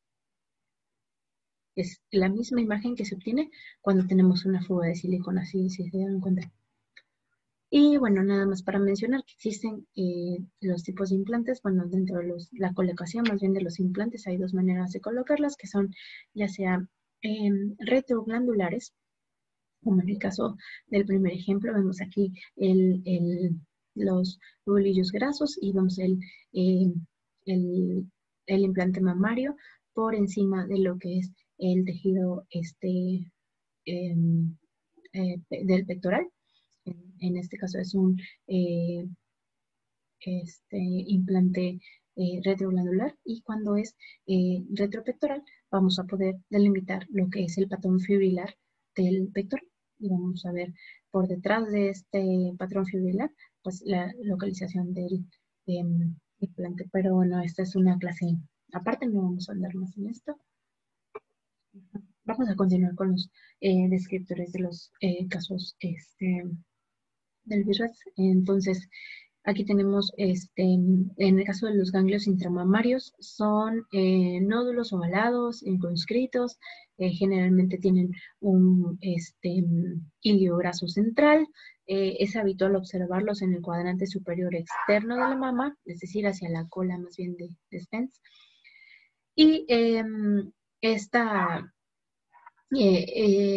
[SPEAKER 1] Es la misma imagen que se obtiene cuando tenemos una fuga de silicona, si, si se dan cuenta. Y bueno, nada más para mencionar que existen eh, los tipos de implantes. Bueno, dentro de los, la colocación más bien de los implantes hay dos maneras de colocarlas, que son ya sea eh, retroglandulares, como en el caso del primer ejemplo. Vemos aquí el, el, los bolillos grasos y vemos el, eh, el, el implante mamario por encima de lo que es el tejido este, eh, eh, del pectoral. En, en este caso es un eh, este, implante eh, retroglandular, y cuando es eh, retropectoral vamos a poder delimitar lo que es el patrón fibrilar del pectoral. Y vamos a ver por detrás de este patrón fibrilar pues la localización del eh, implante. Pero bueno, esta es una clase aparte, no vamos a andar más en esto. Vamos a continuar con los eh, descriptores de los eh, casos este, del virus. Entonces, aquí tenemos, este, en el caso de los ganglios intramamarios, son eh, nódulos ovalados, inconscritos, eh, generalmente tienen un este, hilio graso central. Eh, es habitual observarlos en el cuadrante superior externo de la mama, es decir, hacia la cola más bien de, de Spence. Y eh, esta... Eh, eh,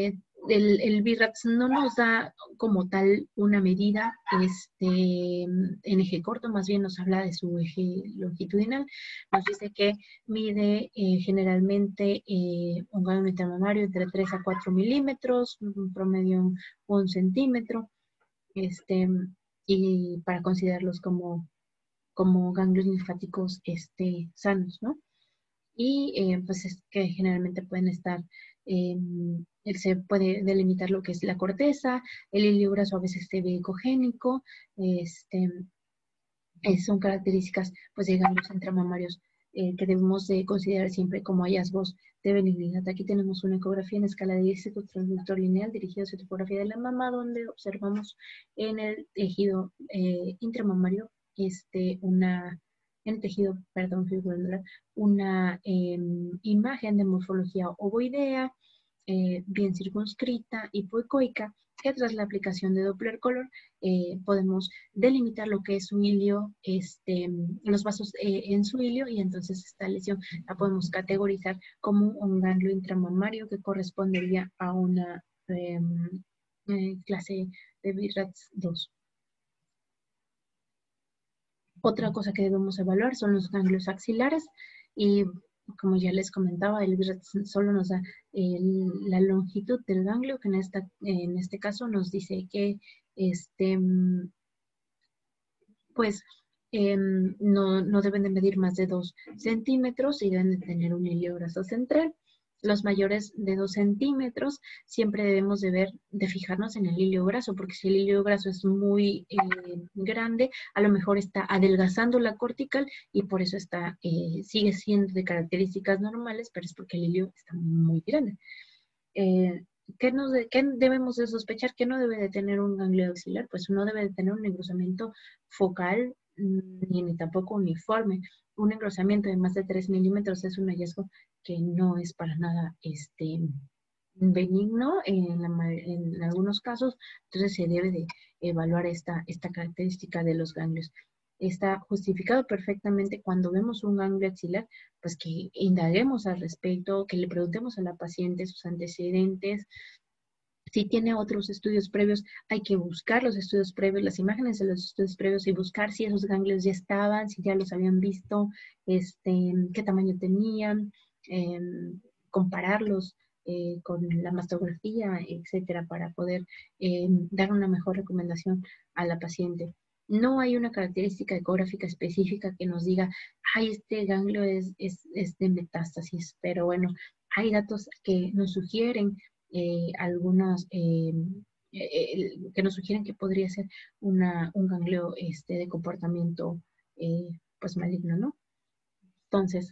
[SPEAKER 1] el, el VIRATS no nos da como tal una medida este, en eje corto, más bien nos habla de su eje longitudinal. Nos dice que mide eh, generalmente eh, un ganglio intramamario entre tres a cuatro milímetros, un promedio un centímetro, este, y para considerarlos como, como ganglios linfáticos este, sanos, ¿no? Y eh, pues es que generalmente pueden estar, eh, se puede delimitar lo que es la corteza, el hilio graso a veces se ve ecogénico, este, eh, son características pues de ganglios intramamarios eh, que debemos de considerar siempre como hallazgos de benignidad. Aquí tenemos una ecografía en escala de diez transductor lineal dirigida hacia topografía de la mama, donde observamos en el tejido eh, intramamario este, una en el tejido, perdón, fibrocelular, una eh, imagen de morfología ovoidea, eh, bien circunscrita, hipoecoica, que tras la aplicación de Doppler color eh, podemos delimitar lo que es su hilio, este, los vasos eh, en su hilio, y entonces esta lesión la podemos categorizar como un ganglio intramamario que correspondería a una eh, eh, clase de VIRATS dos. Otra cosa que debemos evaluar son los ganglios axilares y como ya les comentaba, el VIRATS solo nos da el, la longitud del ganglio, que en, esta, en este caso nos dice que este, pues eh, no, no deben de medir más de dos centímetros y deben de tener un hilio graso central. Los mayores de dos centímetros siempre debemos de ver, de fijarnos en el hilio graso, porque si el hilio graso es muy eh, grande, a lo mejor está adelgazando la cortical y por eso está, eh, sigue siendo de características normales, pero es porque el hilio está muy grande. Eh, ¿qué, nos de, ¿Qué debemos de sospechar? ¿Qué no debe de tener un ganglio axilar? Pues no debe de tener un engrosamiento focal ni, ni tampoco uniforme. Un engrosamiento de más de tres milímetros es un hallazgo que no es para nada este, benigno en, la, en algunos casos, entonces se debe de evaluar esta, esta característica de los ganglios. Está justificado perfectamente cuando vemos un ganglio axilar, pues que indaguemos al respecto, que le preguntemos a la paciente sus antecedentes. Si tiene otros estudios previos, hay que buscar los estudios previos, las imágenes de los estudios previos y buscar si esos ganglios ya estaban, si ya los habían visto, este, qué tamaño tenían, eh, compararlos eh, con la mastografía, etcétera, para poder eh, dar una mejor recomendación a la paciente. No hay una característica ecográfica específica que nos diga, ay, este ganglio es, es, es de metástasis, pero bueno, hay datos que nos sugieren eh, algunos eh, eh, que nos sugieren que podría ser una, un ganglio este, de comportamiento eh, pues maligno, ¿no? Entonces,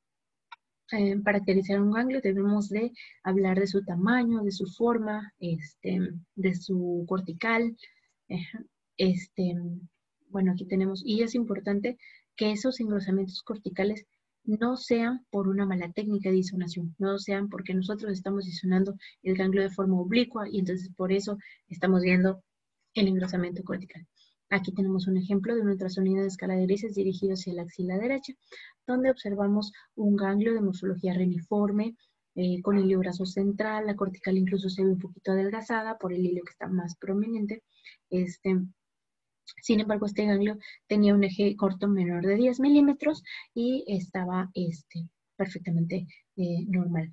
[SPEAKER 1] eh, para caracterizar un ganglio debemos de hablar de su tamaño, de su forma, este, de su cortical, eh, este, bueno, aquí tenemos, y es importante que esos engrosamientos corticales no sean por una mala técnica de disonación, no sean porque nosotros estamos disonando el ganglio de forma oblicua y entonces por eso estamos viendo el engrosamiento cortical. Aquí tenemos un ejemplo de un ultrasonido de escala de grises dirigido hacia la axila derecha, donde observamos un ganglio de morfología reniforme, eh, con hilio graso central, la cortical incluso se ve un poquito adelgazada por el hilio que está más prominente. Este, Sin embargo, este ganglio tenía un eje corto menor de diez milímetros y estaba este, perfectamente eh, normal.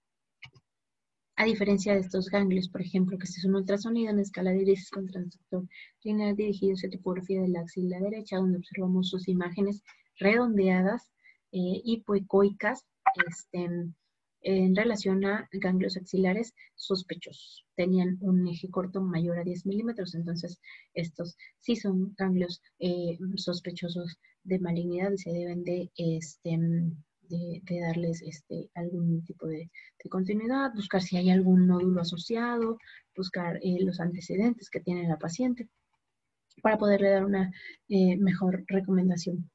[SPEAKER 1] A diferencia de estos ganglios, por ejemplo, que este es un ultrasonido en escala de grises con transductor lineal dirigido hacia topografía de la axila derecha, donde observamos sus imágenes redondeadas, eh, hipoecoicas, este, en relación a ganglios axilares sospechosos. Tenían un eje corto mayor a diez milímetros, entonces estos sí son ganglios eh, sospechosos de malignidad y se deben de, este, de, de darles este, algún tipo de, de continuidad, buscar si hay algún nódulo asociado, buscar eh, los antecedentes que tiene la paciente para poderle dar una eh, mejor recomendación.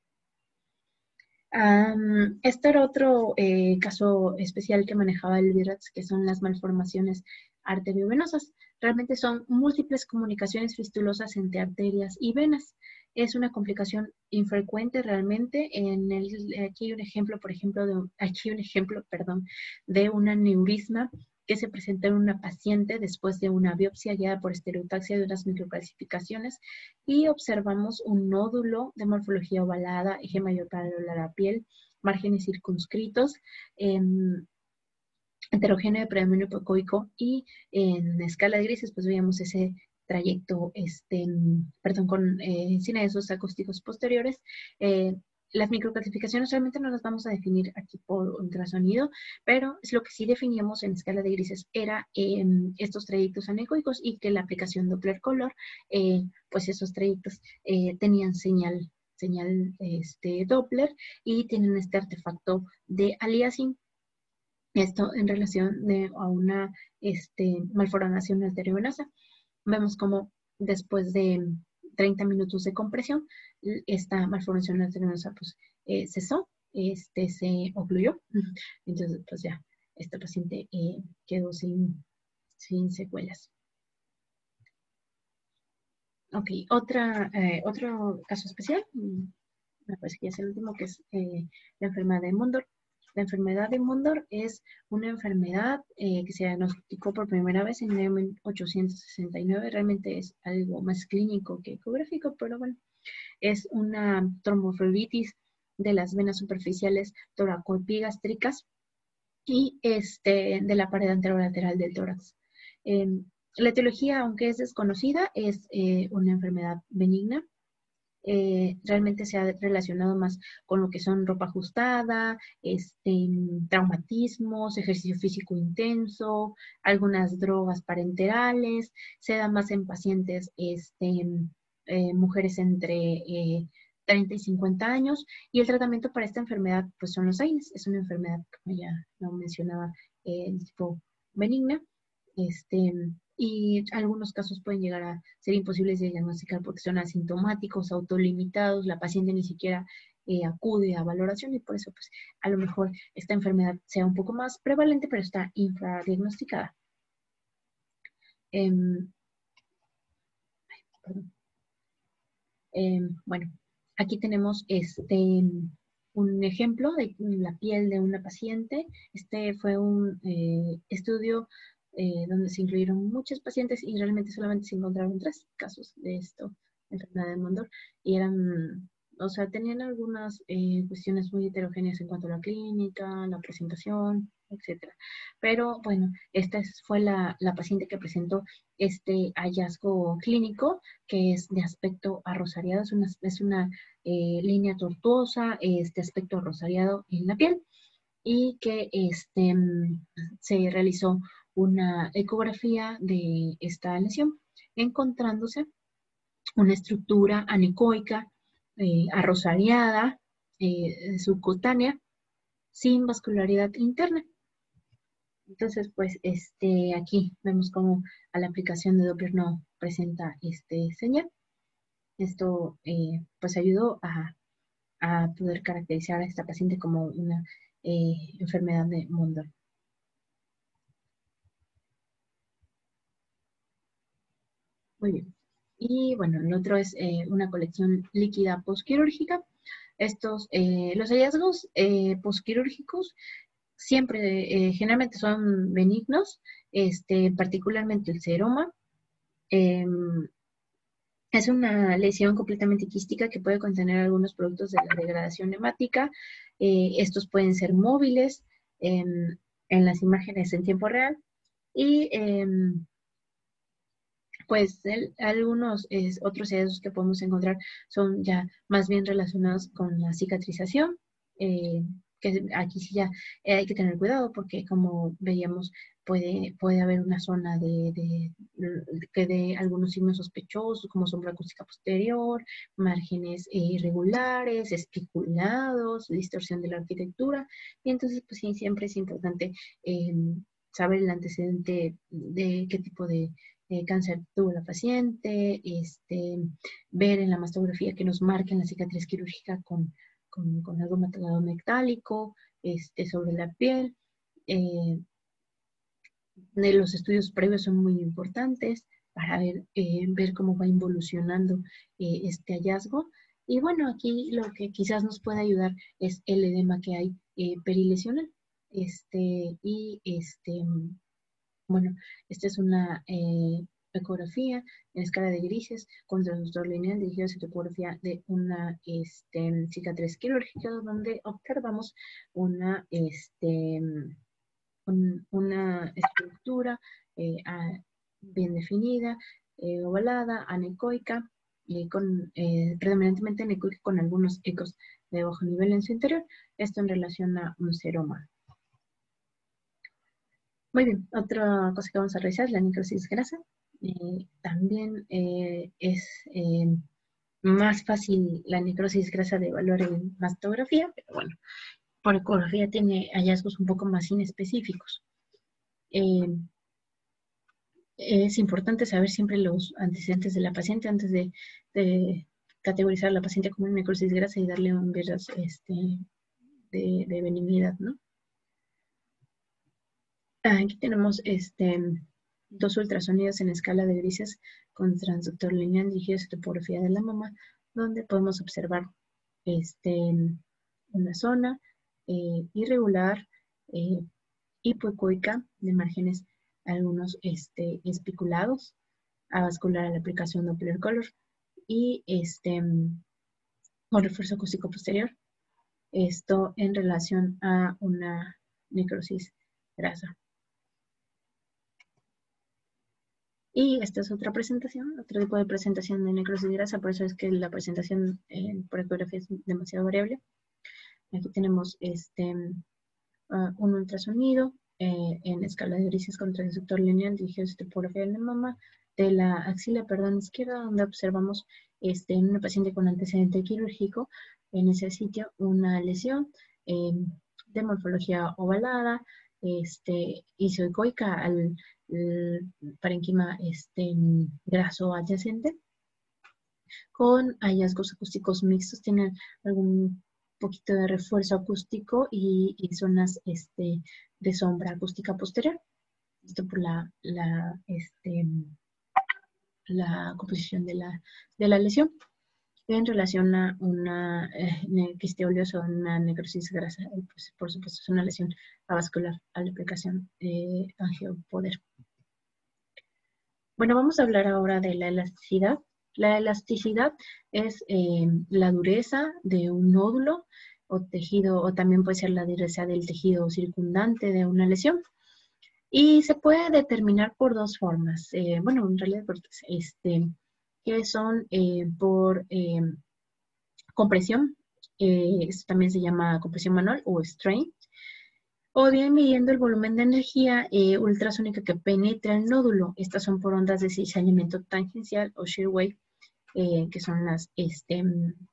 [SPEAKER 1] Um, este era otro eh, caso especial que manejaba el VIRATS, que son las malformaciones arteriovenosas. Realmente son múltiples comunicaciones fistulosas entre arterias y venas. Es una complicación infrecuente realmente. En el, aquí hay un ejemplo, por ejemplo, de, aquí un ejemplo, perdón, de un aneurisma que se presenta en una paciente después de una biopsia guiada por estereotaxia de unas microcalcificaciones y observamos un nódulo de morfología ovalada, eje mayor paralelo a la piel, márgenes circunscritos, eh, heterogéneo de predominio hipocoico y en escala de grises pues veíamos ese trayecto, este, perdón, con eh, esos acústicos posteriores. Eh, las microclasificaciones realmente no las vamos a definir aquí por ultrasonido, pero es lo que sí definíamos en escala de grises era eh, estos trayectos anecoicos y que la aplicación Doppler color, eh, pues esos trayectos eh, tenían señal, señal este, Doppler y tienen este artefacto de aliasing. Esto en relación de, a una este, malformación arteriovenosa. Vemos como después de treinta minutos de compresión, esta malformación arteriovenosa pues, eh, cesó, este, se ocluyó. Entonces, pues ya, esta paciente eh, quedó sin, sin secuelas. Ok, otra, eh, otro caso especial, me parece que es el último, que es eh, la enfermedad de Mondor. La enfermedad de Mondor es una enfermedad eh, que se diagnosticó por primera vez en mil ochocientos sesenta y nueve. Realmente es algo más clínico que ecográfico, pero bueno, es una tromboflebitis de las venas superficiales toracoepigástricas y este, de la pared anterolateral del tórax. Eh, la etiología, aunque es desconocida, es eh, una enfermedad benigna. Eh, realmente se ha relacionado más con lo que son ropa ajustada, este, traumatismos, ejercicio físico intenso, algunas drogas parenterales. Se da más en pacientes, este, eh, mujeres entre eh, treinta y cincuenta años, y el tratamiento para esta enfermedad pues son los AINES. Es una enfermedad, como ya lo mencionaba, eh, tipo benigna. Este, y algunos casos pueden llegar a ser imposibles de diagnosticar porque son asintomáticos, autolimitados, la paciente ni siquiera eh, acude a valoración y por eso pues a lo mejor esta enfermedad sea un poco más prevalente, pero está infradiagnosticada. Eh, eh, bueno, aquí tenemos este, un ejemplo de la piel de una paciente. Este fue un eh, estudio Eh, donde se incluyeron muchos pacientes y realmente solamente se encontraron tres casos de esto, enfermedad de Mondor, y eran, o sea, tenían algunas eh, cuestiones muy heterogéneas en cuanto a la clínica, la presentación, etcétera. Pero bueno, esta fue la, la paciente que presentó este hallazgo clínico, que es de aspecto arrosariado, es una, es una eh, línea tortuosa, este aspecto arrosariado en la piel, y que este, se realizó una ecografía de esta lesión, encontrándose una estructura anecoica eh, arrosariada, eh, subcutánea, sin vascularidad interna. Entonces, pues, este, aquí vemos cómo a la aplicación de Doppler no presenta este señal. Esto, eh, pues, ayudó a, a poder caracterizar a esta paciente como una eh, enfermedad de Mondor. Muy bien. Y bueno, el otro es eh, una colección líquida postquirúrgica. Estos, eh, los hallazgos eh, postquirúrgicos siempre, eh, generalmente son benignos, este, particularmente el seroma. Eh, es una lesión completamente quística que puede contener algunos productos de la degradación hemática. Eh, estos pueden ser móviles eh, en las imágenes en tiempo real y eh, pues el, algunos es, otros hallazgos que podemos encontrar son ya más bien relacionados con la cicatrización, eh, que aquí sí ya eh, hay que tener cuidado porque como veíamos puede, puede haber una zona de, de, que de algunos signos sospechosos como sombra acústica posterior, márgenes eh, irregulares, espiculados, distorsión de la arquitectura, y entonces pues sí, siempre es importante eh, saber el antecedente de qué tipo de Eh, cáncer tuvo la paciente, este, ver en la mastografía que nos marquen la cicatriz quirúrgica con, con, con algo material metálico este, sobre la piel. Eh, de los estudios previos son muy importantes para ver, eh, ver cómo va involucionando eh, este hallazgo. Y bueno, aquí lo que quizás nos puede ayudar es el edema que hay eh, perilesional. Este, y este, Bueno, esta es una eh, ecografía en escala de grises con transductor lineal dirigido hacia topografía de una este, cicatriz quirúrgica donde observamos una, este, un, una estructura eh, a, bien definida, eh, ovalada, anecoica, eh, con, eh, predominantemente anecoica con algunos ecos de bajo nivel en su interior. Esto en relación a un seroma. Muy bien, otra cosa que vamos a revisar es la necrosis grasa. Eh, también eh, es eh, más fácil la necrosis grasa de evaluar en mastografía, pero bueno, por ecografía tiene hallazgos un poco más inespecíficos. Eh, es importante saber siempre los antecedentes de la paciente antes de, de categorizar a la paciente como una necrosis grasa y darle un virus este, de, de benignidad, ¿no? Aquí tenemos este, dos ultrasonidos en escala de grises con transductor lineal dirigidos a topografía de la mama, donde podemos observar este, una zona eh, irregular, eh, hipoecoica, de márgenes algunos este, espiculados, avascular a la aplicación Doppler color y este, con refuerzo acústico posterior. Esto en relación a una necrosis grasa. Y esta es otra presentación, otro tipo de presentación de necrosis grasa, por eso es que la presentación eh, por ecografía es demasiado variable. Aquí tenemos este, uh, un ultrasonido eh, en escala de grises con transductor lineal dirigido a topografía de la mama, de la axila, perdón, izquierda, donde observamos este, en una paciente con antecedente quirúrgico, en ese sitio una lesión eh, de morfología ovalada, este, isoecoica al parenquima este, graso adyacente, con hallazgos acústicos mixtos, tienen algún poquito de refuerzo acústico y, y zonas este, de sombra acústica posterior. Esto por la, la, este, la composición de la, de la lesión. En relación a una eh, quiste oleosa o una necrosis grasa, pues, por supuesto es una lesión avascular a la aplicación de eh, angiopoder. Bueno, vamos a hablar ahora de la elasticidad. La elasticidad es eh, la dureza de un nódulo o tejido, o también puede ser la dureza del tejido circundante de una lesión. Y se puede determinar por dos formas. Eh, bueno, en realidad, este, que son eh, por eh, compresión, eh, esto también se llama compresión manual o strain, o bien midiendo el volumen de energía eh, ultrasónica que penetra el nódulo. Estas son por ondas de cizallamiento tangencial o shear wave, eh, que son las, este,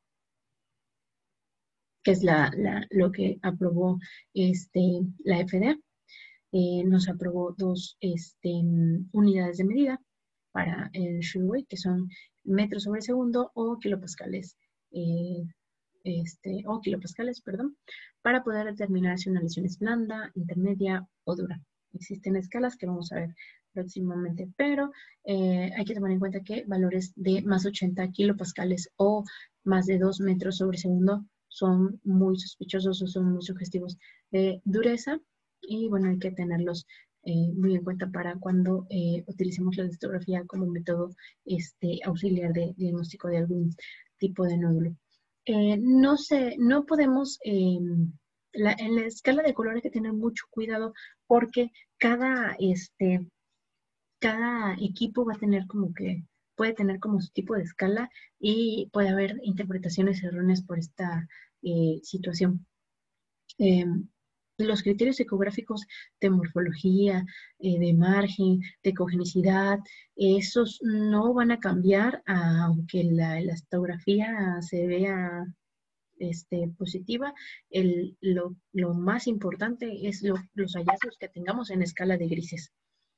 [SPEAKER 1] que es la, la, lo que aprobó este, la F D A. Eh, nos aprobó dos este, unidades de medida para el shear wave, que son metros sobre segundo o kilopascales, eh, este, o kilopascales, perdón, para poder determinar si una lesión es blanda, intermedia o dura. Existen escalas que vamos a ver próximamente, pero eh, hay que tomar en cuenta que valores de más ochenta kilopascales o más de dos metros sobre segundo son muy sospechosos o son muy sugestivos de dureza, y bueno, hay que tenerlos eh, muy en cuenta para cuando eh, utilicemos la elastografía como método este, auxiliar de diagnóstico de algún tipo de nódulo. Eh, no sé, no podemos, eh, la, en la escala de color hay que tener mucho cuidado porque cada, este, cada equipo va a tener como que, puede tener como su tipo de escala y puede haber interpretaciones erróneas por esta eh, situación. Eh, los criterios ecográficos de morfología, eh, de margen, de cogenicidad, esos no van a cambiar aunque la elastografía se vea este, positiva. El, lo, lo más importante es lo, los hallazgos que tengamos en escala de grises.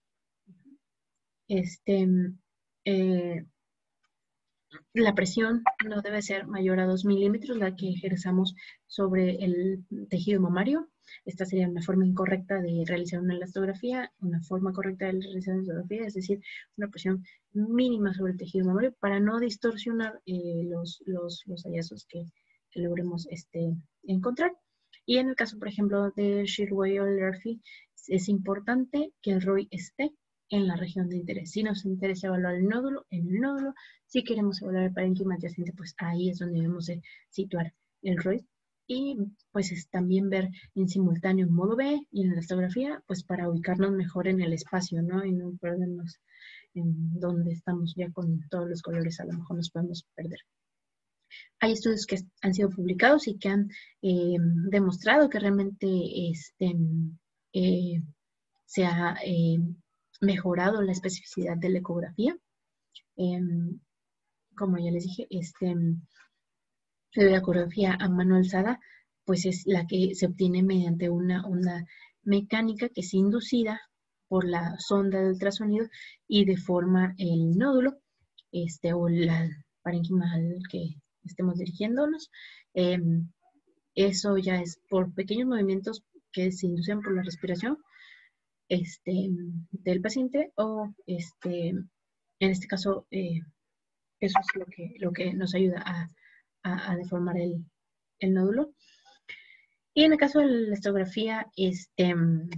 [SPEAKER 1] Este, eh, la presión no debe ser mayor a dos milímetros, la que ejerzamos sobre el tejido mamario. Esta sería una forma incorrecta de realizar una elastografía, una forma correcta de realizar una elastografía, es decir, una presión mínima sobre el tejido mamario para no distorsionar eh, los, los, los hallazgos que, que logremos este, encontrar. Y en el caso, por ejemplo, de shear wave o Lerfi, es importante que el R O I esté en la región de interés. Si nos interesa evaluar el nódulo, en el nódulo. Si queremos evaluar el parénquima adyacente, pues ahí es donde debemos de situar el R O I. Y pues es también ver en simultáneo en modo B y en la elastografía, pues para ubicarnos mejor en el espacio, ¿no? Y no perdernos en donde estamos ya con todos los colores, a lo mejor nos podemos perder. Hay estudios que han sido publicados y que han eh, demostrado que realmente este, eh, se ha eh, mejorado la especificidad de la ecografía. Eh, como ya les dije, este, la ecografía a mano alzada, pues es la que se obtiene mediante una onda mecánica que es inducida por la sonda de ultrasonido y deforma el nódulo este, o la parénquima al que estemos dirigiéndonos. Eh, eso ya es por pequeños movimientos que se inducen por la respiración este, del paciente o este, en este caso eh, eso es lo que, lo que nos ayuda a, a, a deformar el, el nódulo. Y en el caso de la elastografía, este,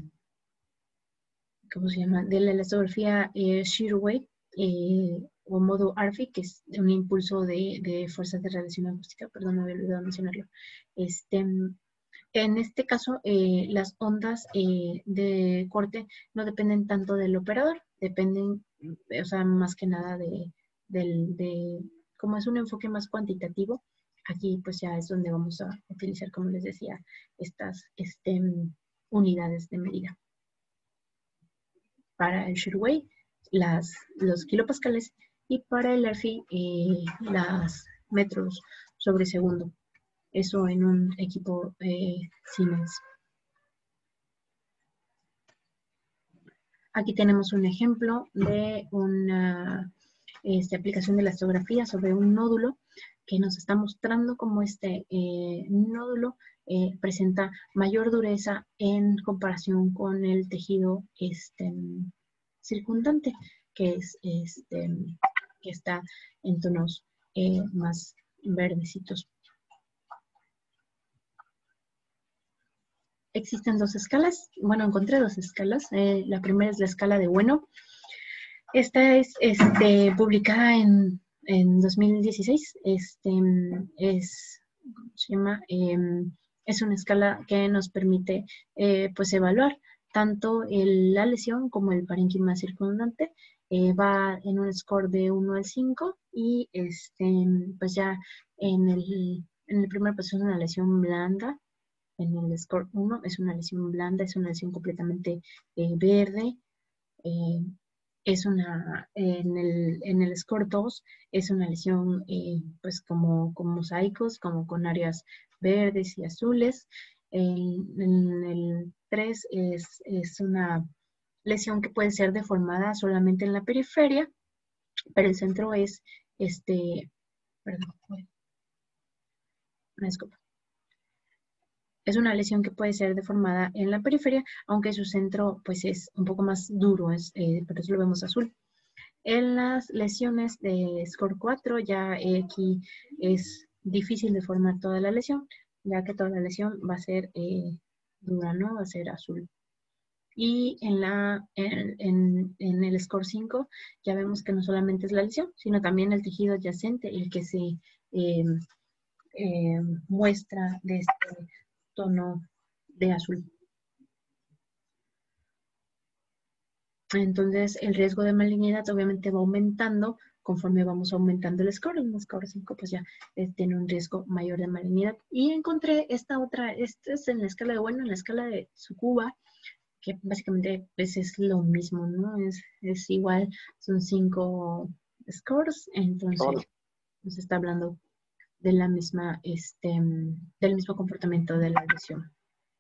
[SPEAKER 1] ¿cómo se llama? De la elastografía eh, shear wave eh, o modo A R F I, que es un impulso de, de fuerzas de radiación acústica, perdón, me había olvidado mencionarlo. Este, en este caso, eh, las ondas eh, de corte no dependen tanto del operador, dependen, o sea, más que nada de, del, de, como es un enfoque más cuantitativo, aquí pues ya es donde vamos a utilizar, como les decía, estas este, unidades de medida. Para el shear wave, las, los kilopascales, y para el A R F I, eh, las metros sobre segundo. Eso en un equipo eh, Siemens. Aquí tenemos un ejemplo de una este, aplicación de la elastografía sobre un nódulo que nos está mostrando cómo este eh, nódulo eh, presenta mayor dureza en comparación con el tejido este, circundante, que, es, este, que está en tonos eh, más verdecitos. Existen dos escalas, bueno, encontré dos escalas. Eh, la primera es la escala de Bueno. Esta es este, publicada en, en dos mil dieciséis. Este, es, ¿cómo se llama? Eh, es una escala que nos permite eh, pues evaluar tanto el, la lesión como el parénquima circundante. Eh, va en un score de uno al cinco y este, pues ya en el, en el primer paso es una lesión blanda. En el score uno es una lesión blanda, es una lesión completamente eh, verde. Eh, es una, en el, en el score dos es una lesión eh, pues como, como mosaicos, como con áreas verdes y azules. En, en el tres es, es una lesión que puede ser deformada solamente en la periferia, pero el centro es, este, perdón, una disculpa. Es una lesión que puede ser deformada en la periferia, aunque su centro pues es un poco más duro, es, eh, por eso lo vemos azul. En las lesiones de score cuatro ya eh, aquí es difícil deformar toda la lesión, ya que toda la lesión va a ser eh, dura, ¿no? Va a ser azul. Y en, la, en, en, en el score cinco ya vemos que no solamente es la lesión, sino también el tejido adyacente, el que se eh, eh, muestra de este tono de azul. Entonces, el riesgo de malignidad obviamente va aumentando conforme vamos aumentando el score. En el score cinco, pues ya eh, tiene un riesgo mayor de malignidad. Y encontré esta otra, esta es en la escala de Bueno, en la escala de Tsukuba, que básicamente pues, es lo mismo, ¿no? Es, es igual, son cinco scores, entonces nos está hablando de la misma, este, del mismo comportamiento de la lesión.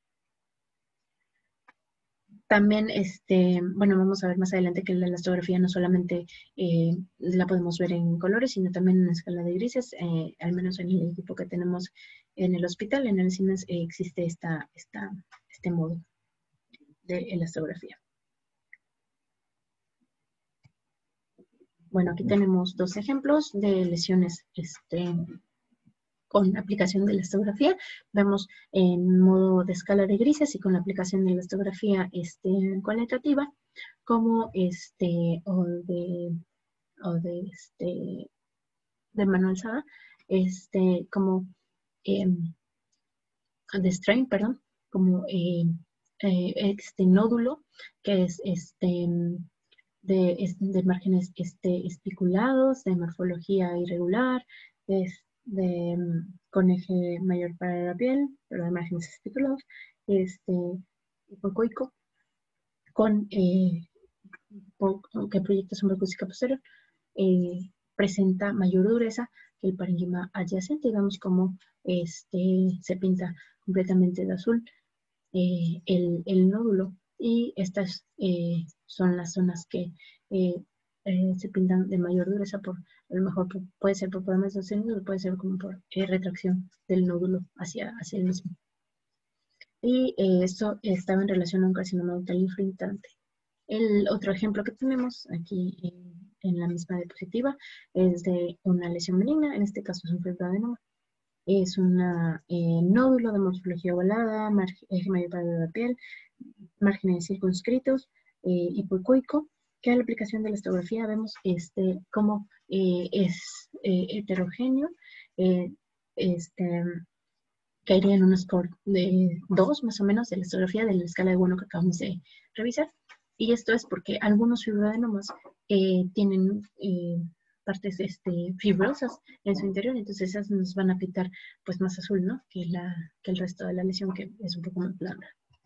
[SPEAKER 1] También, este, bueno, vamos a ver más adelante que la elastografía no solamente eh, la podemos ver en colores, sino también en escala de grises. Eh, al menos en el equipo que tenemos en el hospital, en el Siemens, eh, existe esta, esta, este modo de elastografía. Bueno, aquí tenemos dos ejemplos de lesiones este, con aplicación de elastografía. Vemos en modo de escala de grises y con la aplicación de elastografía este, cualitativa, como este, o de, o de, este, de Manuel Sada, este, como eh, de strain, perdón, como eh, eh, este nódulo, que es este de, de márgenes este, espiculados, de morfología irregular, es de, con eje mayor para la piel, pero de márgenes espiculados, este, hipocoico, con, eh, que proyecta sombra acústica posterior, eh, presenta mayor dureza que el parénquima adyacente. Vemos cómo este, se pinta completamente de azul eh, el, el nódulo, y estas eh, son las zonas que eh, eh, se pintan de mayor dureza, por a lo mejor puede ser por problemas de sonido, puede ser como por eh, retracción del nódulo hacia, hacia el mismo. Y eh, esto estaba en relación a un carcinoma ductal infiltrante. El otro ejemplo que tenemos aquí en, en la misma diapositiva es de una lesión benigna, en este caso es un fibroadenoma. Es un eh, nódulo de morfología ovalada, eje mayor para la piel, márgenes circunscritos, eh, hipocoico, que a la aplicación de la elastografía vemos este, cómo eh, es eh, heterogéneo, eh, este, caería en un score de dos más o menos de la elastografía de la escala de Bueno que acabamos de revisar. Y esto es porque algunos fibroadenomas eh, tienen eh, partes este, fibrosas en su interior, entonces esas nos van a pintar pues más azul, ¿no? Que, la, que el resto de la lesión, que es un poco más blanda.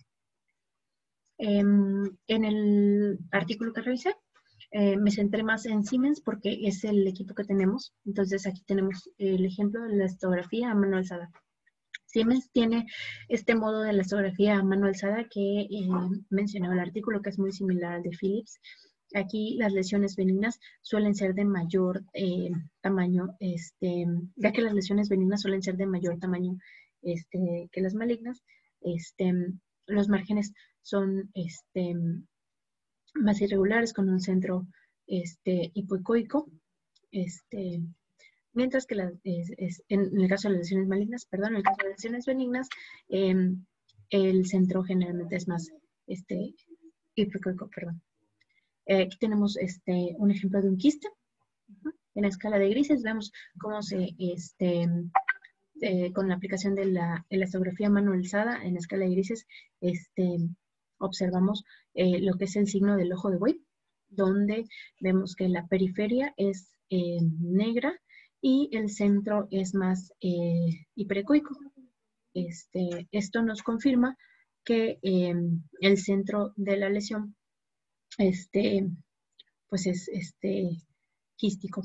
[SPEAKER 1] Eh, en el artículo que revisé, eh, me centré más en Siemens porque es el equipo que tenemos. Entonces aquí tenemos el ejemplo de la elastografía a mano alzada. Siemens tiene este modo de elastografía a mano alzada que eh, mencionaba el artículo, que es muy similar al de Philips. Aquí las lesiones benignas suelen ser de mayor eh, tamaño, este, ya que las lesiones benignas suelen ser de mayor tamaño este, que las malignas. Este, los márgenes son este, más irregulares, con un centro este, hipocoico, este, mientras que la, es, es, en el caso de las lesiones malignas, perdón, en el caso de las lesiones benignas, eh, el centro generalmente es más este, hipocoico, perdón. Eh, aquí tenemos este, un ejemplo de un quiste. Uh-huh. En la escala de grises vemos cómo se, este, eh, con la aplicación de la elastografía mano alzada en la escala de grises, este, observamos eh, lo que es el signo del ojo de buey, donde vemos que la periferia es eh, negra y el centro es más eh, hiperecoico. Este, esto nos confirma que eh, el centro de la lesión este, pues es este, quístico.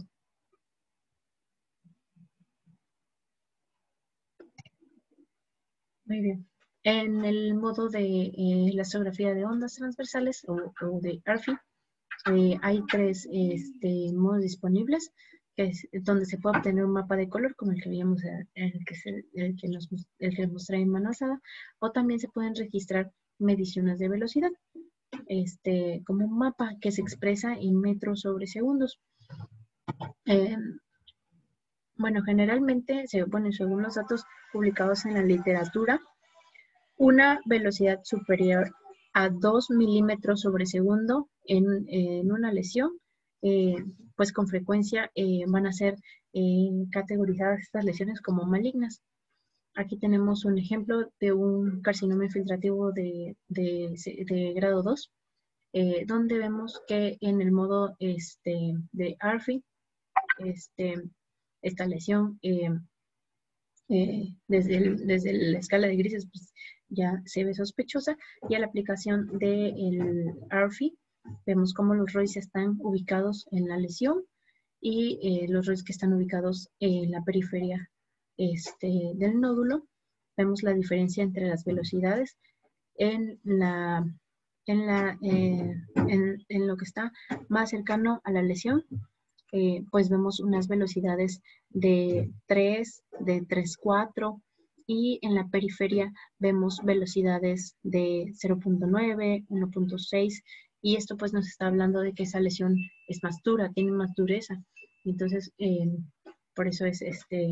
[SPEAKER 1] Muy bien. En el modo de eh, elastografía de ondas transversales o, o de A R F I, eh, hay tres este, modos disponibles, que es donde se puede obtener un mapa de color, como el que veíamos, el que, se, el que, nos, el que mostré en mano alzada, o también se pueden registrar mediciones de velocidad, este, como un mapa que se expresa en metros sobre segundos. Eh, bueno, generalmente, se, bueno, según los datos publicados en la literatura, una velocidad superior a dos milímetros sobre segundo en, en una lesión, eh, pues con frecuencia eh, van a ser eh, categorizadas estas lesiones como malignas. Aquí tenemos un ejemplo de un carcinoma infiltrativo de, de, de grado dos, eh, donde vemos que en el modo este, de A R F I, este, esta lesión eh, eh, desde, el, desde la escala de grises pues, ya se ve sospechosa, y a la aplicación del A R F I vemos cómo los R O Is están ubicados en la lesión y eh, los R O Is que están ubicados en la periferia este, del nódulo. Vemos la diferencia entre las velocidades en, la, en, la, eh, en, en lo que está más cercano a la lesión. Eh, pues vemos unas velocidades de tres, de tres punto cuatro, y en la periferia vemos velocidades de cero punto nueve, uno punto seis, y esto pues nos está hablando de que esa lesión es más dura, tiene más dureza. Entonces, eh, por eso es este,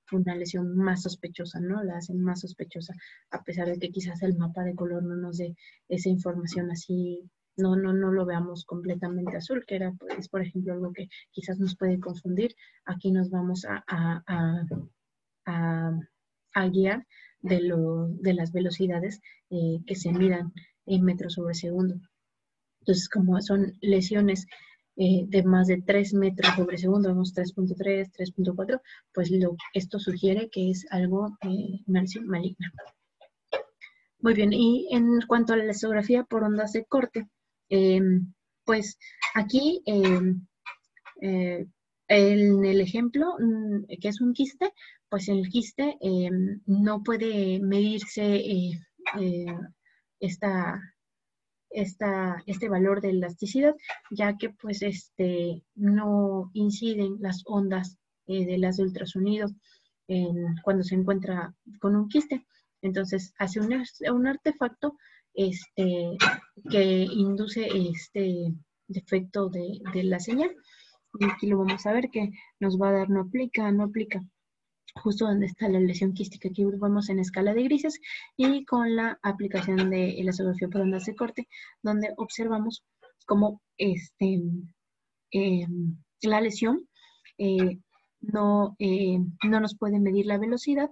[SPEAKER 1] una lesión más sospechosa, ¿no? La hacen más sospechosa, a pesar de que quizás el mapa de color no nos dé esa información así, no, no, no lo veamos completamente azul, que era, pues, por ejemplo, algo que quizás nos puede confundir. Aquí nos vamos a, a, a, a, a guiar de, lo, de las velocidades eh, que se midan en metros sobre segundo. Entonces, como son lesiones eh, de más de tres metros sobre segundo, vemos tres punto tres, tres punto cuatro, pues lo, esto sugiere que es algo, eh, una lesión maligna. Muy bien, y en cuanto a la elastografía por ondas de corte, eh, pues aquí eh, eh, en el ejemplo, que es un quiste, pues el quiste eh, no puede medirse eh, eh, esta, esta, este valor de elasticidad, ya que pues este, no inciden las ondas eh, de las de ultrasonido en, cuando se encuentra con un quiste. Entonces hace un, un artefacto este, que induce este defecto de, de la señal. Y aquí lo vamos a ver que nos va a dar no aplica, no aplica. Justo donde está la lesión quística, aquí vamos en escala de grises y con la aplicación de elastografía por ondas de corte, donde observamos cómo este, eh, la lesión eh, no, eh, no nos puede medir la velocidad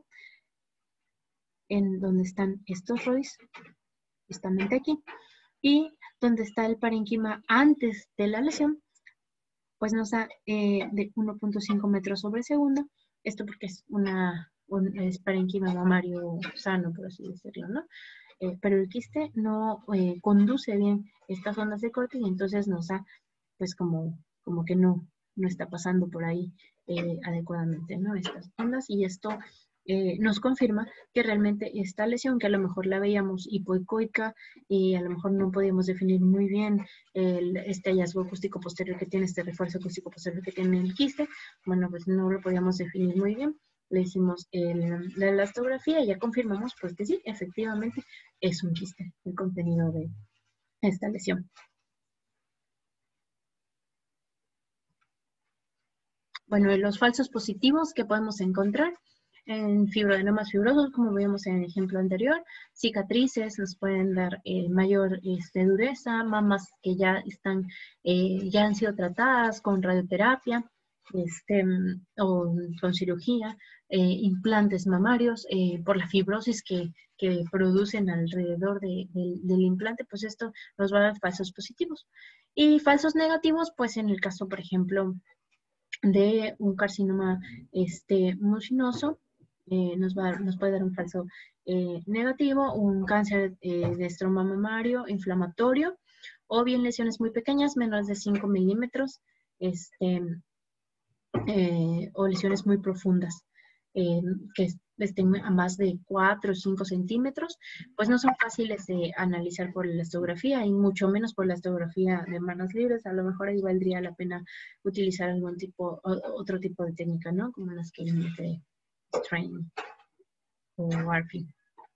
[SPEAKER 1] en donde están estos R O Is, justamente aquí, y donde está el parénquima antes de la lesión, pues nos da eh, de uno punto cinco metros sobre segundo. Esto porque es una un, es parénquima mamario sano, por así decirlo, ¿no? Eh, pero el quiste no eh, conduce bien estas ondas de corte y entonces nos da, pues como, como que no, no está pasando por ahí eh, adecuadamente, ¿no? Estas ondas, y esto eh, nos confirma que realmente esta lesión, que a lo mejor la veíamos hipoecoica y a lo mejor no podíamos definir muy bien el, este hallazgo acústico posterior que tiene, este refuerzo acústico posterior que tiene el quiste, bueno, pues no lo podíamos definir muy bien. Le hicimos el, la elastografía y ya confirmamos pues que sí, efectivamente es un quiste el contenido de esta lesión. Bueno, los falsos positivos que podemos encontrar en fibroadenomas fibrosos, como vimos en el ejemplo anterior, cicatrices nos pueden dar eh, mayor este, dureza, mamas que ya están, eh, ya han sido tratadas con radioterapia, este, o con cirugía, eh, implantes mamarios, eh, por la fibrosis que, que producen alrededor de, de, del implante, pues esto nos va a dar falsos positivos. Y falsos negativos, pues en el caso, por ejemplo, de un carcinoma este, mucinoso, eh, nos, va, nos puede dar un falso eh, negativo, un cáncer eh, de estroma mamario inflamatorio, o bien lesiones muy pequeñas, menos de cinco milímetros, este, eh, o lesiones muy profundas, eh, que estén a más de cuatro o cinco centímetros, pues no son fáciles de analizar por la elastografía y mucho menos por la elastografía de manos libres. A lo mejor ahí valdría la pena utilizar algún tipo, otro tipo de técnica, ¿no? Como las que de Strain o Warping.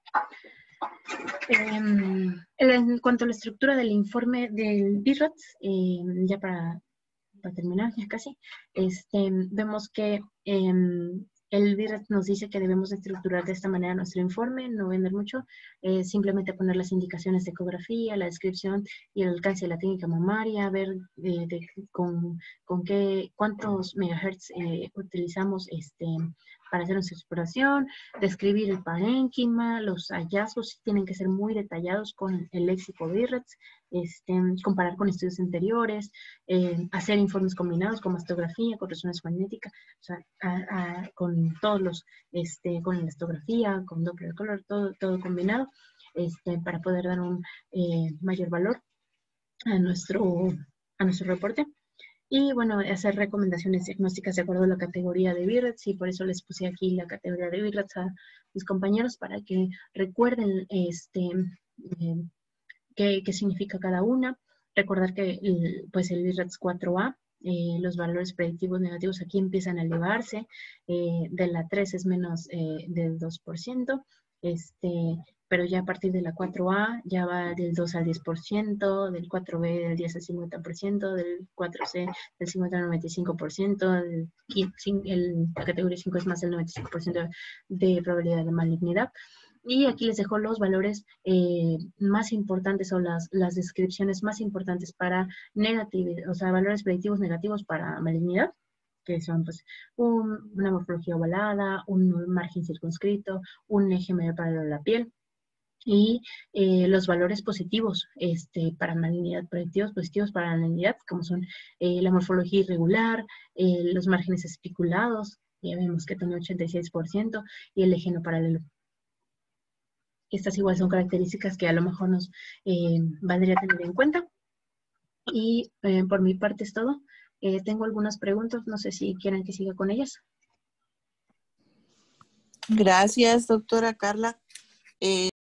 [SPEAKER 1] Eh, en cuanto a la estructura del informe del B R A T S, eh, ya para, para terminar, ya casi, este, vemos que eh, el B R A T S nos dice que debemos estructurar de esta manera nuestro informe, no vender mucho, eh, simplemente poner las indicaciones de ecografía, la descripción y el alcance de la técnica mamaria, ver de, de, con, con qué, cuántos megahertz eh, utilizamos este, para hacer nuestra exploración, describir el parénquima, los hallazgos tienen que ser muy detallados con el léxico B R A T S, este, comparar con estudios anteriores, eh, hacer informes combinados con mastografía, con resonancia magnética, o sea, a, a, con todos los, este, con la elastografía, con Doppler color, todo, todo combinado, este, para poder dar un eh, mayor valor a nuestro, a nuestro reporte. Y bueno, hacer recomendaciones diagnósticas de acuerdo a la categoría de B R A T S, y por eso les puse aquí la categoría de B R A T S a mis compañeros para que recuerden este, eh, qué, qué significa cada una. Recordar que el, pues el B R A T S cuatro A, eh, los valores predictivos negativos aquí empiezan a elevarse, eh, de la tres es menos eh, del dos por ciento, este, pero ya a partir de la cuatro A ya va del dos al diez por ciento, del cuatro B del diez al cincuenta por ciento, del cuatro C del cincuenta al noventa y cinco por ciento, el, el, la categoría cinco es más del noventa y cinco por ciento de probabilidad de malignidad. Y aquí les dejo los valores eh, más importantes o las, las descripciones más importantes para negatividad, o sea, valores predictivos negativos para malignidad, que son pues un, una morfología ovalada, un margen circunscrito, un eje medio paralelo a la piel, y eh, los valores positivos este, para malignidad, predictivos positivos para la malignidad, como son eh, la morfología irregular, eh, los márgenes espiculados, ya vemos que tiene ochenta y seis por ciento, y el eje no paralelo. Estas igual son características que a lo mejor nos eh, valdría tener en cuenta. Y eh, por mi parte es todo. Eh, tengo algunas preguntas, no sé si quieren que siga con ellas.
[SPEAKER 3] Gracias, doctora Carla. Eh,